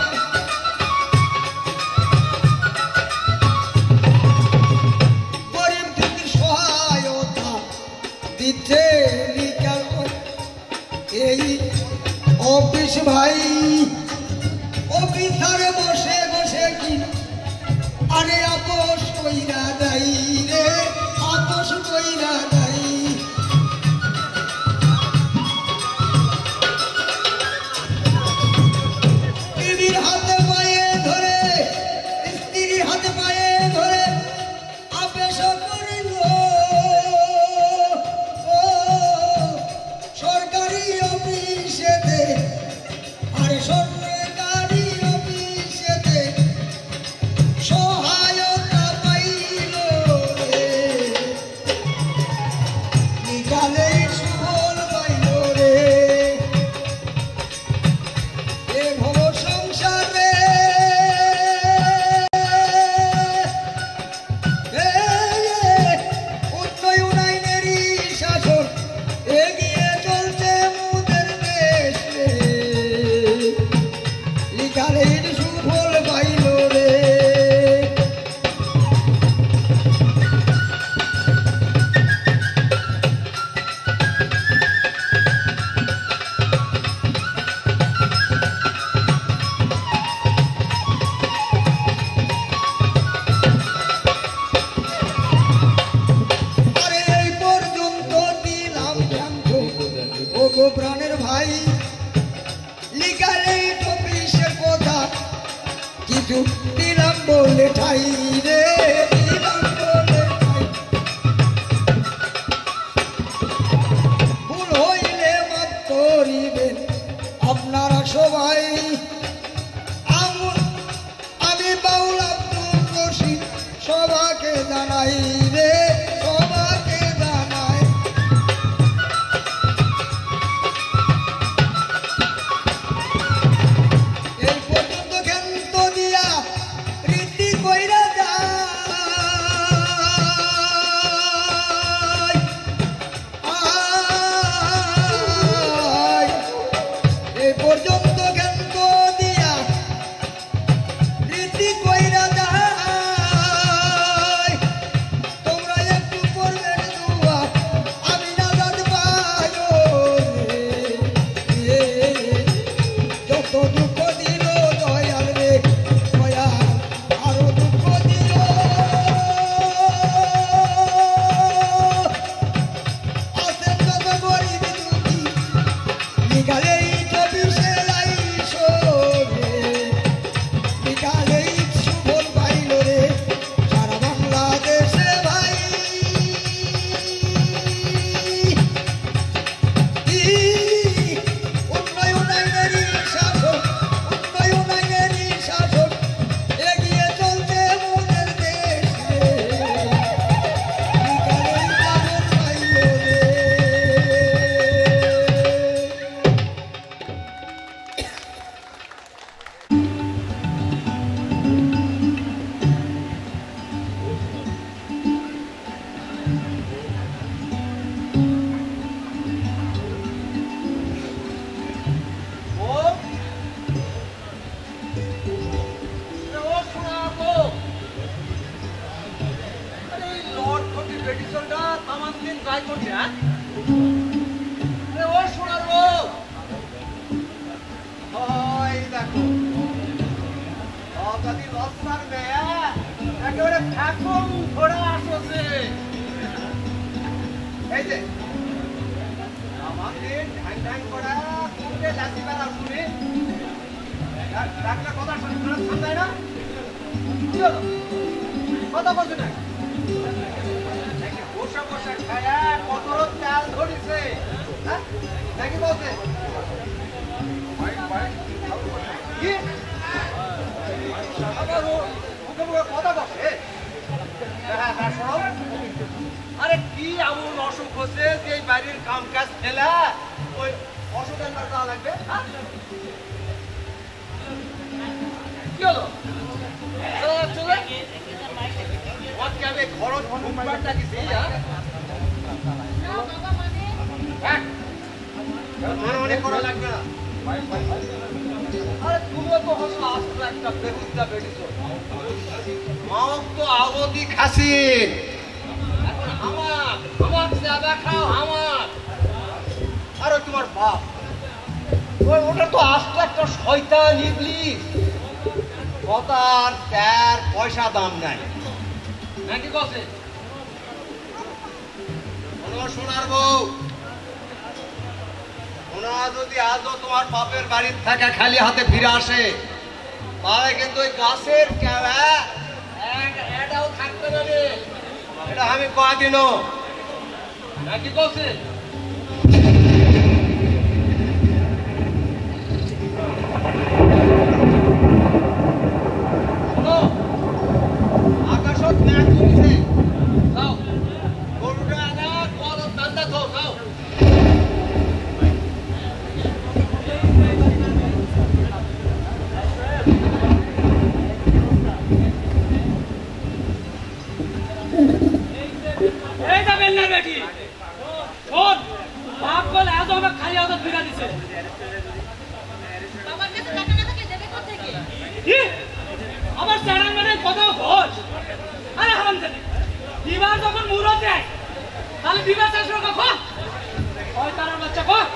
গরিব দুঃখীর সহায়তা দিচ্ছে এই অফিস ভাই অফিসারে বসে বসে কি আরে আপোষ কইরা যাই রে আপোষ কইরা যাই স্ত্রীর হাতে পায়ে ধরে স্ত্রীর হাতে পায়ে ধরে আবেশ করিল সরকারি অফিসেতে আরে সরকারি অফিসেতে সহায়তা পাইল রে নিকালে সুফল পাইল রে এ ভব সংসারে উন্নয়ন আইনেরই শাসন এগিয়ে চলছে মোদের দেশ রে লিখালে সুফল পাইল রে আরে এই পর্যন্ত দিলাম জ্ঞান ও গো প্রাণের ভাই লিগালে অফিসের কথা কিছু দিলাম বলে ঠাই রে দিলাম বলে ঠাই ভুল হইলে মাফ করিবেন আপনারা সবাই আমি বাউল আব্দুল রশিদ সবাকে জানাই রে সবাকে জানাই এই পর্যন্ত ক্ষান্ত দিয়া রীতি কইরা যায় এই পর্যন্ত ক্ষান্ত দিয়া রীতি কইরা যায় তোমরা একটু করবেন দুয়া আমি নাজাত পাইও রে যত দুঃখ দিল দয়াল রে দয়াল আরো দুঃখ দিল আছে যত গরিব দুঃখী নিকালেই চবিশে লাইশো রে নিকালেই সুফল পাইল রে সারা বাংলাদেশে ভাই উন্নয়ন আইনেরই শাসন উন্নয়ন আইনেরই শাসন এগিয়ে চলছে মোদের দেশ রে নিকালেই সুফল পাইল রে কথা বলছো না বসে বসে খায়া কত চাল ধরিছে নাকি বলছে কি আবার মুখে মুখে কথা বসে আরে কি এমন অসুখ হচ্ছে যে এই বাড়ির কাম কাজ ফেলা ওই অসুখের দরকার লাগবে কি হলো চলে এই খরচ ফুটপাতটা কি সেই মনে করা লাগবে না। আরে তুমিও তো হলো আসলে একটা বেগুদা বেরিয়েছো। মাও তো আগতি খাসি এখন আমার দাদা খাও আমার। আরে তোমার বাপ ওটা তো আসলে একটা শয়তান ইবলিস। কথার তার পয়সা দাম নাই নাকি কছে? সোনার বউ ওনা যদি আজও তোমার বাপের বাড়ির থেকে খালি হাতে ফিরে আসে তাহলে কিন্তু ওই গাছের এটাও থাকতে পারে। এটা আমি কয়দিনও নাকি কছে? আকাশত ম্যাচ চলছে যাও গরুটা আনা কল দান্দা খাও যাও। এই যাবেন না বেটি শোন বাপ বলে আজ আমাকে খালি হাতে ফিরা দিছে। বাবার কাছে টাকা না থাকলে দেবে কোথা থেকে? কি আমার চারান মানে কত ঘোষ? আরে হারাম জানি বিবাহ যখন মুরত দেয় তাহলে বিবাহ চাষ কখন ওই তারার বাচ্চা কখন?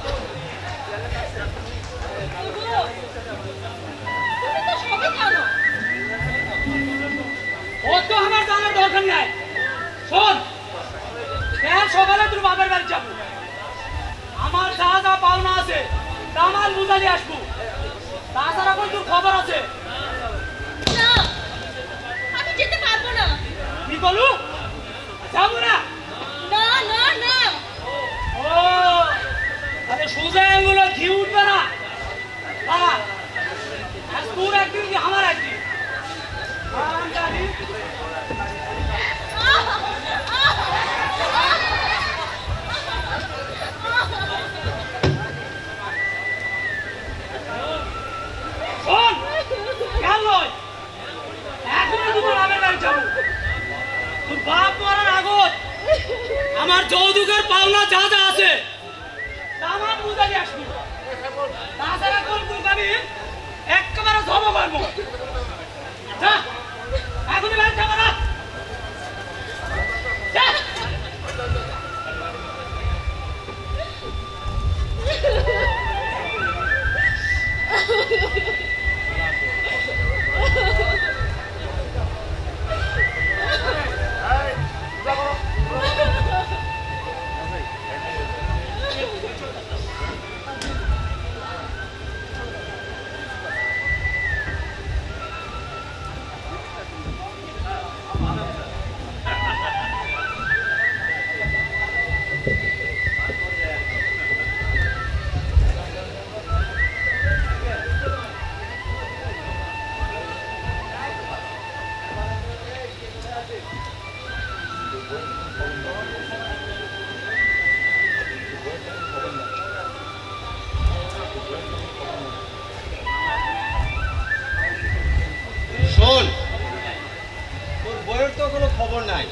তুমি তো সবই জানো। ও তো আমার জানার দরকার নাই। শোন কাল সকালে তোর বাবার বাড়ি যাবো। আমার যা যা পাওনা আছে তা আমার বুঝালি আসবো। তাছাড়া এখন তোর খবর আছে। না আমি যেতে পারবো না। কি বলু? যাবো না? না না না ও আরে সোজা আঙুলে ঘি উঠবে না। আজ তোর একদিন কি আমার একদিন? আমি জানি শোন খেয়াল নয় এখনই তোমার বাবার বাড়ি যাবো। তোর বাপ মরার আগত আমার যৌতুকের পাওনা যা যা আছে তা আমার বুঝালি আসবি। তাছাড়া কোন আমি একেবারে ধর্ম করবো। যা এখনই বাড়ি যাবো না। যা শোন তোর বইয়ের তো কোনো খবর নাই।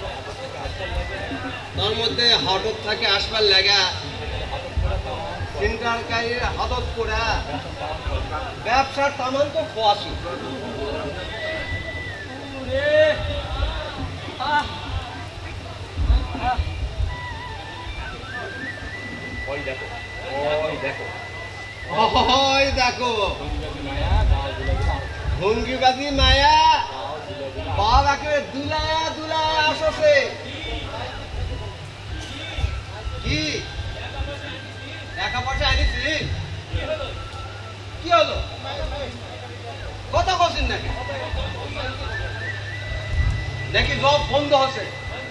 তার মধ্যে হঠাৎ থাকে আসবার লাগা চিন্তাকারীর হাতত করা ব্যবসার তামান তো খোয়াছি। দেখো ভঙ্গিবাদী মায়া বাপ একেবারে দুলায়া দুলায়া আসছে। কি টাকা পয়সা আনিছি? কি হলো কথা বলছেন নাকি? নাকি জব বন্ধ হচ্ছে?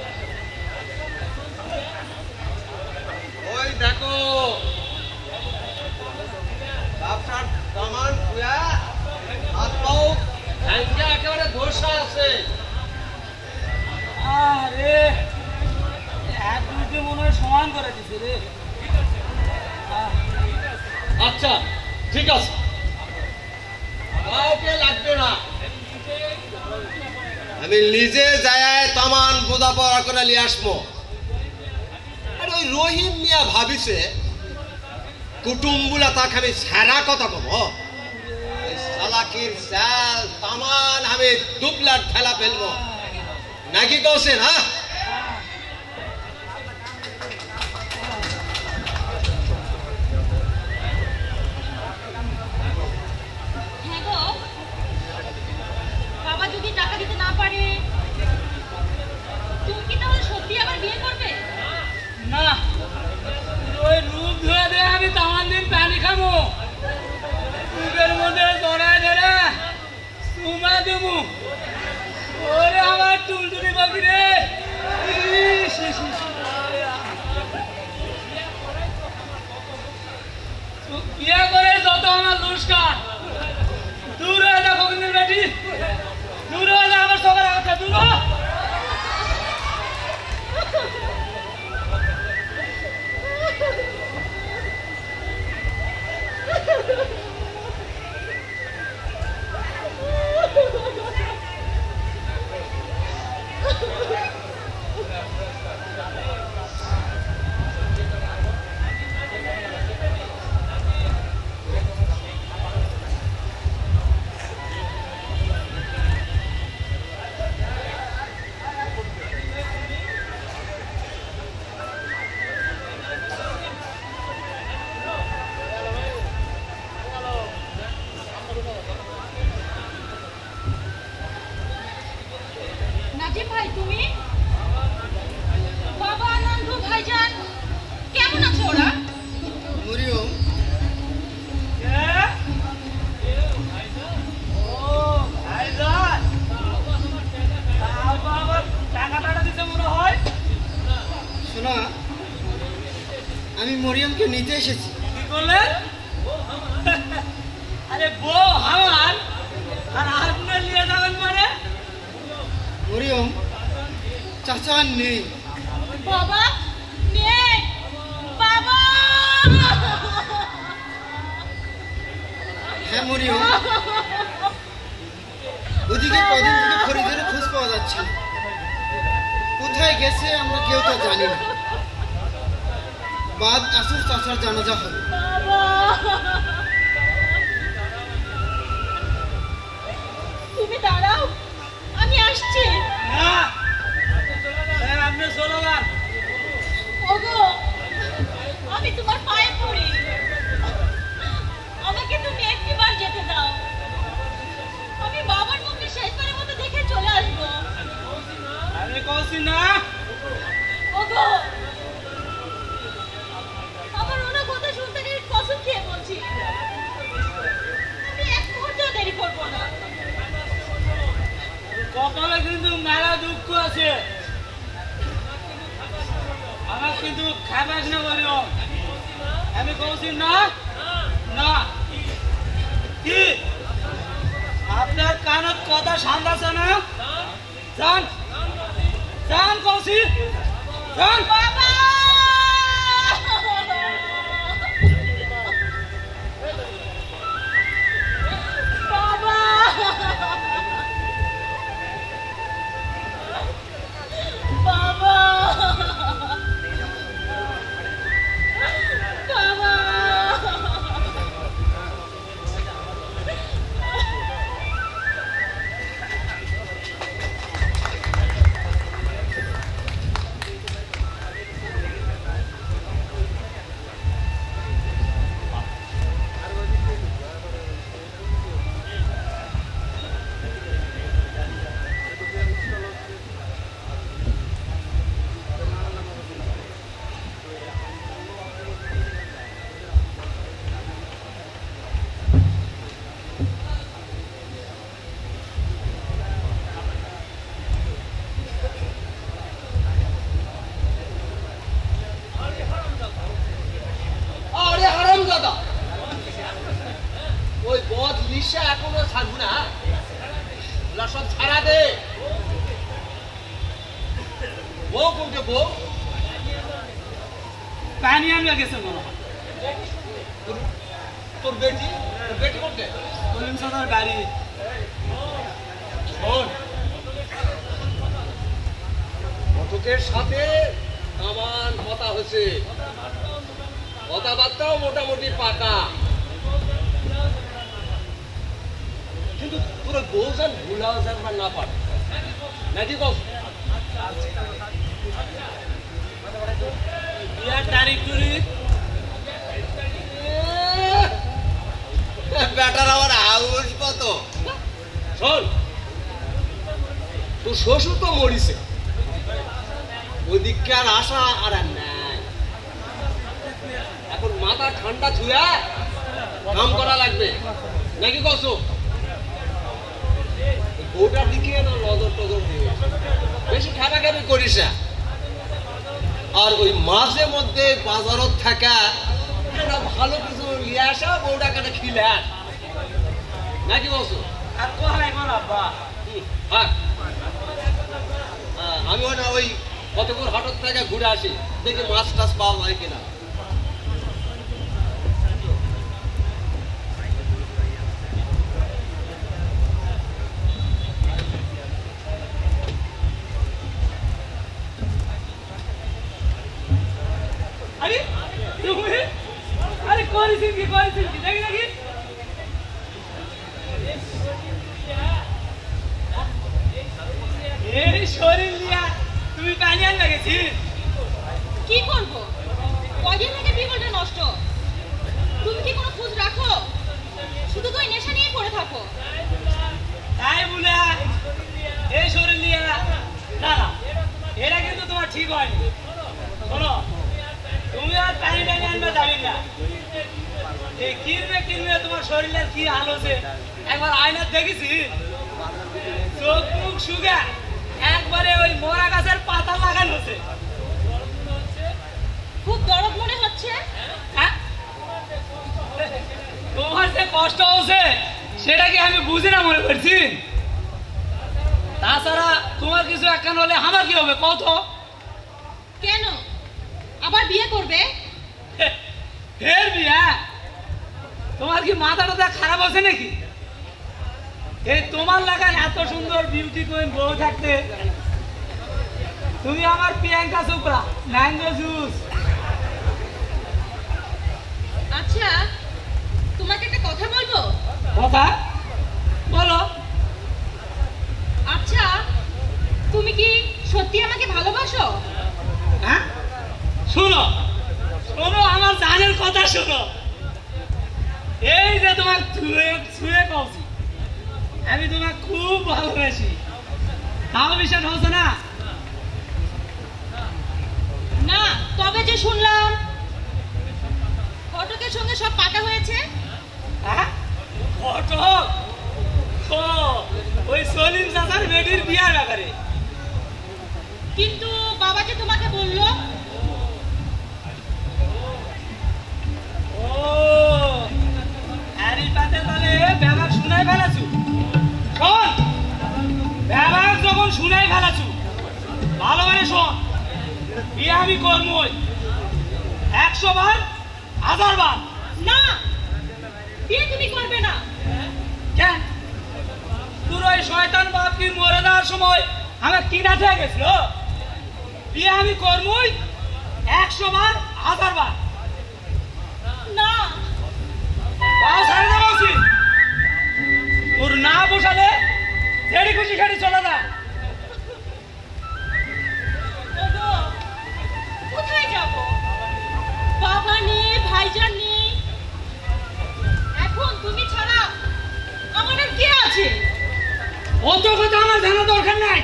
ওই দেখো ব্যবসার সামান হাত পাও একেবারে ধর্ষা আছে। আরে এক দুটি মনে হয় সমান করে দিছে রে। আচ্ছা ঠিক আছে কাউকে লাগবে না। আমি নিজে যায় তামান বোঝা পড়া করে নিয়ে আসবো। আর ওই রহিম মিয়া ভাবিছে কুটুম্বুলা তাকে আমি সারা কথা কব, সালাকির চাল তামান আমি দুপলার ঠেলা ফেলবো নাকি কৌছেন? হ্যাঁ বাবা যদি টাকা দিতে না পারে তুমি কি তাহলে সত্যি আবার বিয়ে করবে? না, ওই রূপ ধরে দে আমি তামান দিন পানি খাবো, রূপের মধ্যে জড়ায় ধরে চুমা দেবো। ওরে আমার টুলটুলি পাখি রে, বিয়ে করে যত আমার দুষ্কার দূর হয়ে যা গোবিন্দের বেটি, দূর হয়ে যা আমার সকাল আগে দূর হ। নাজিম ভাই, তুমি? বাবা, নন্দু, ভাইজান কেমন আছো? ওরা মরিয়ম শোনা, আমি মরিয়মকে নিতে এসেছি। কি করলেন? আরে বউ আমার আর আপনি নিয়ে যাবেন মানে? মরিয়ম চাচা নেই। বাবা নেই? বাবা! হ্যাঁ মরিয়ম, ওদিকে কদিন থেকে ফরিদের খোঁজ পাওয়া যাচ্ছে না। কোথায় গেছে আমরা কেউ তো জানি না। বাদ আসর চাচার জানাজা হবে। তুমি দাঁড়াও, আমি আসছি। না, আপনি চলো না। ওগো, আমি তোমার পায়ে পড়ি, আমাকে তুমি একটিবার যেতে দাও। আমি বাবার মুখে শেষবারের মতো দেখে চলে আসবো। আমি কইছি না। ওগো, আমার ওনার কথা শুনতে নিয়ে কসম খেয়ে বলছি, আমি এক মুহূর্ত দেরি করবো না। কপালে কিন্তু মেলা দুঃখ আছে, আমার কিন্তু খাবাস না করিও। আমি কইছি না। না কি আপনার কানত কথা সামলাছে না? যান যান কইছি, যান। বাবা! বাবা! বাবা! বাবা! ওই বদ লিসা এখনো ছাড়বো না, সব ছাড়া দে। বউ কোনকে? বউ পানি আনবে গেছে মনে হয়। তোর বেটি? তোর বেটি কোনকে? কলিম সাদার বাড়ি। শোন, লোকের সাথে আমার কথা হয়েছে, কথাবার্তাও মোটামুটি পাকা, কিন্তু তোরা বউ যান ভুলাও যান বা না পারে নাকি কম বিয়ার তারিখ তুলি বেটার আমার হাউস কত শোন, তোর শ্বশুর তো মরিছে, ওই দিককে আর আশা আর নাই। এখন মাথা ঠান্ডা ছুঁয়া কাম করা লাগবে নাকি কসো? গোটার দিকে না নজর টজর দিয়ে বেশি খাটাখাটি করিস না। আর ওই মাঝে মধ্যে বাজারত থাকা একটা ভালো কিছু নিয়ে আসা, বউটা কাটা খিলে আস নাকি বসো? আর কোথায় কোন আব্বা আমি না ওই কতক্ষণ হঠাৎ থেকে ঘুরে আসি, দেখি মাছ টাছ পাওয়া যায় কিনা। আরে তুমি আরে করেছিস কি দেখি নাকি এই শরীর নিয়ে তুমি পানি আনবে গেছি কি করবো? কদিন থেকে বিপদে নষ্ট। তুমি কি কোনো খোঁজ রাখো? শুধু তো নেশা নিয়ে পড়ে থাকো। তাই বলে এই শরীর নিয়ে না না, এটা কিন্তু তোমার ঠিক হয়নি। শোনো, তুমি আর পানি টানি আনবে জানি না, এই কিনবে তোমার শরীরের কি হাল হচ্ছে একবার আয়নার দেখেছি, চোখ মুখ শুকা একবারে ওই মরা গাছের পাতা লাগানো হচ্ছে। খুব দরদ মনে হচ্ছে। হ্যাঁ, তোমার যে কষ্ট হচ্ছে সেটা কি আমি বুঝি না মনে করছি? তাছাড়া তোমার কিছু একখান হলে আমার কি হবে কত? কেন আবার বিয়ে করবে? ফের বিয়া? তোমার কি মাথাটা খারাপ আছে নাকি? এই তোমার লাগায় এত সুন্দর বিউটি কুইন বউ থাকতে তুমি আমার প্রিয়াঙ্কা চোপড়া ম্যাঙ্গো জুস। আচ্ছা, তোমাকে একটা কথা বলবো। কথা বলো। আচ্ছা, তুমি কি সত্যি আমাকে ভালোবাসো? হ্যাঁ, শোনো শোনো আমার জানের কথা শোনো। এই যে তোমার ছুঁয়ে কওছি আমি তোমাকে খুব ভালোবাসি, তাও বিশ্বাস হচ্ছে না? না, তবে যে শুনলাম ফটকের সঙ্গে সব পাকা হয়েছে। হ্যাঁ, ফটক? ও ওই সলিম চাচার মেয়েটির বিয়ার ব্যাপারে। কিন্তু বাবা যে তোমাকে বললো। ও আরে পাতে তাহলে ব্যাপার শুনাই ফেলাছু। শোন, ব্যাপার যখন শুনাই ফেলাছু ভালো করে শোন, বিয়ে আমি করবই 100 বার 1000 বার। না, বিয়ে তুমি করবে না। কেন? তোর ওই শয়তান বাপ কি মরে যাওয়ার সময় আমার কি না হয়ে গেছিল? বিয়ে আমি করবই 100 বার 1000 বার। না, তোর না বসালে যেটি খুশি খাটি চলে না। কোথায় যাব? বাবা নেই, ভাইজান নেই, এখন তুমি ছাড়া আমার আর কে আছে? অত কথা আমার জানা দরকার নাই।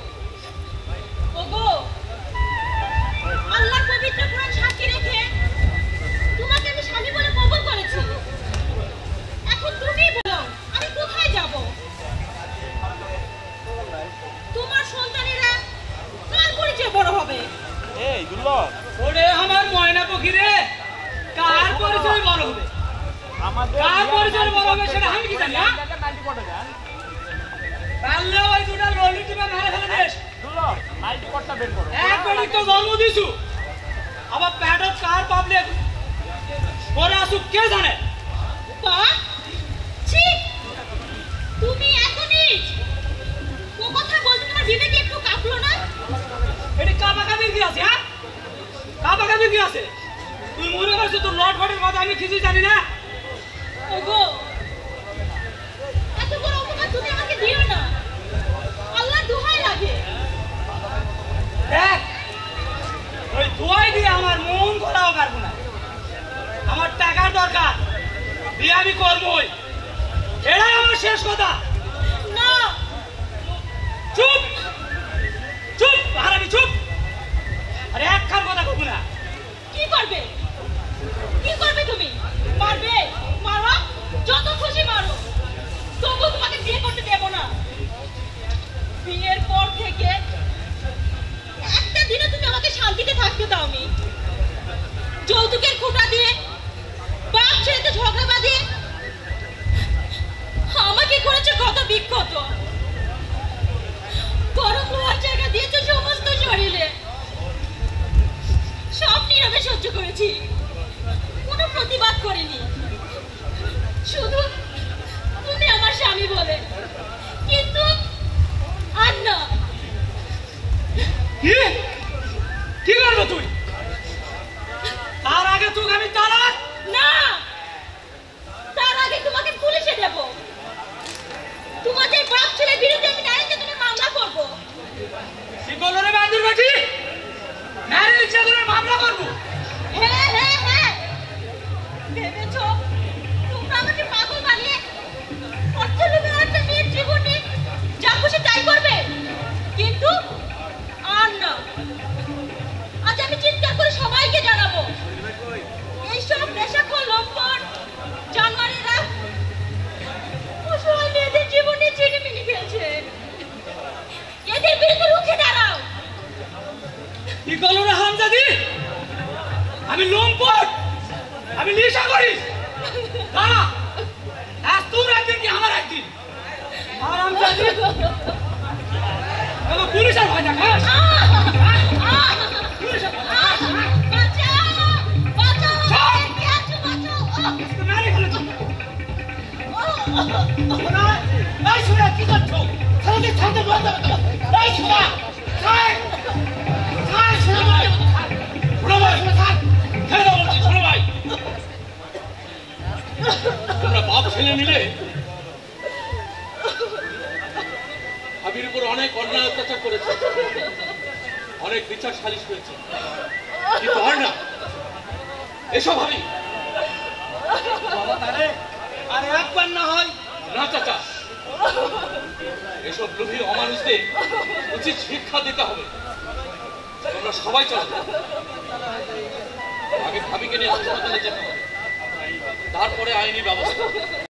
ওগো, আল্লাহর পবিত্র কোরআন সাক্ষী রেখে তোমাকে আমি স্বামী বলে কবুল করেছি। এখন তুমি বলো আমি কোথায় যাব? তোমার সন্তানেরা কার পরিচয় বড় হবে? এই দুর্লভ, ওরে আমার ময়না পাখি রে, কার পরিচয় বড় হবে? কার পরিচয় বড় হবে সেটা আমি কি জানি? পারলে ওই দুটা ললি টিপা মেরে ফেলে দিস। দুর্লভ, 90% বের করো। একবারই তো জন্ম দিছু, আবার প্যাডত কার পাবলিক পরে আসুক কে জানে? বাহ, ছি, তুমি এত নীচ। ও কথা বলতে তোমার বিবেকে একটু কাঁপলো না? এটি কাবাকাবির কি আছে? হ্যাঁ, কাবাকাবির কি আছে? তুই মনে করছো তোর লট ফটের কথা আমি কিছুই জানি না? ওগো, এত বড় অপমান তুমি আমাকে দিও না, আল্লাহর দোহাই লাগে। দেখ, ওই দোয়াই দিয়ে আমার মন ভরাও পারবো না। আমার টাকার দরকার, বিয়ে আমি করবোই, এটাই আমার শেষ কথা। না, চুপ চুপ হারামি চুপ। আরে একখান কথা করবো না। কি করবে? কি করবে তুমি? মারবে? মারো, যত খুশি মারো, তবু তোমাকে বিয়ে করতে দেব না। বিয়ের পর থেকে একটা দিনও তুমি আমাকে শান্তিতে থাকতে দাওনি। যৌতুকের খোঁটা দিয়ে, বাপ ছেলেতে ঝগড়া বাঁধিয়ে আমাকে করেছো কত বিক্ষত। গরম লোহার জায়গা দিয়েছো সমস্ত শরীরে। সব নীরবে সহ্য করেছি, কোনো প্রতিবাদ করিনি। শুধু তুমি আমার স্বামী বলে, কিন্তু আর না। কি করবো তুই? তার আগে তোকে আমি তালাক না, তার আগে তোমাকে পুলিশে দেব। তোমাদের বাপ ছেলের বিরুদ্ধে আমি নারী নির্যাতনের মামলা করব। কি করলো রে বান্দুর বেটি? নারী নির্যাতনের মামলা করবো? হ্যাঁ হ্যাঁ হ্যাঁ, ভেবেছো তোমরা আমাকে পাগল বানিয়ে অর্থলোভে একটা মেয়ের জীবনে যা খুশি তাই করবে? কিন্তু আর না, আজ আমি চিৎকার করে সবাইকে জানাবো, এইসব নেশাখোর লম্পট জানোয়ারেরা অসহায় মেয়েদের জীবনে ছিনিমিনি ফেলছে। এদের বিরুদ্ধে রুখে দাঁড়াও। কি করলো রে হারামজাদি? আমি লম্পট, আমি নেশা করি? দাঁড়া, আজ তোর একদিন কি আমার একদিন। হারামজাদি, এবার পুলিশের ভয় দেখ। হ্যাঁ? পুলিশের ভয়। কি করছো? তোমরা বাপ ছেলে মিলে ভাবির উপর অনেক অন্যায় অত্যাচার করেছে, অনেক বিচার সালিশ করেছে, কিন্তু হয় না এসব ভাবি। আরে একবার না হয় না চাচা, এসব লোভী অমানুষদের উচিত শিক্ষা দিতে হবে। তোমরা সবাই চলো, আগে ভাবিকে নিয়ে হাসপাতালে যেতে হবে, তারপরে আইনি ব্যবস্থা।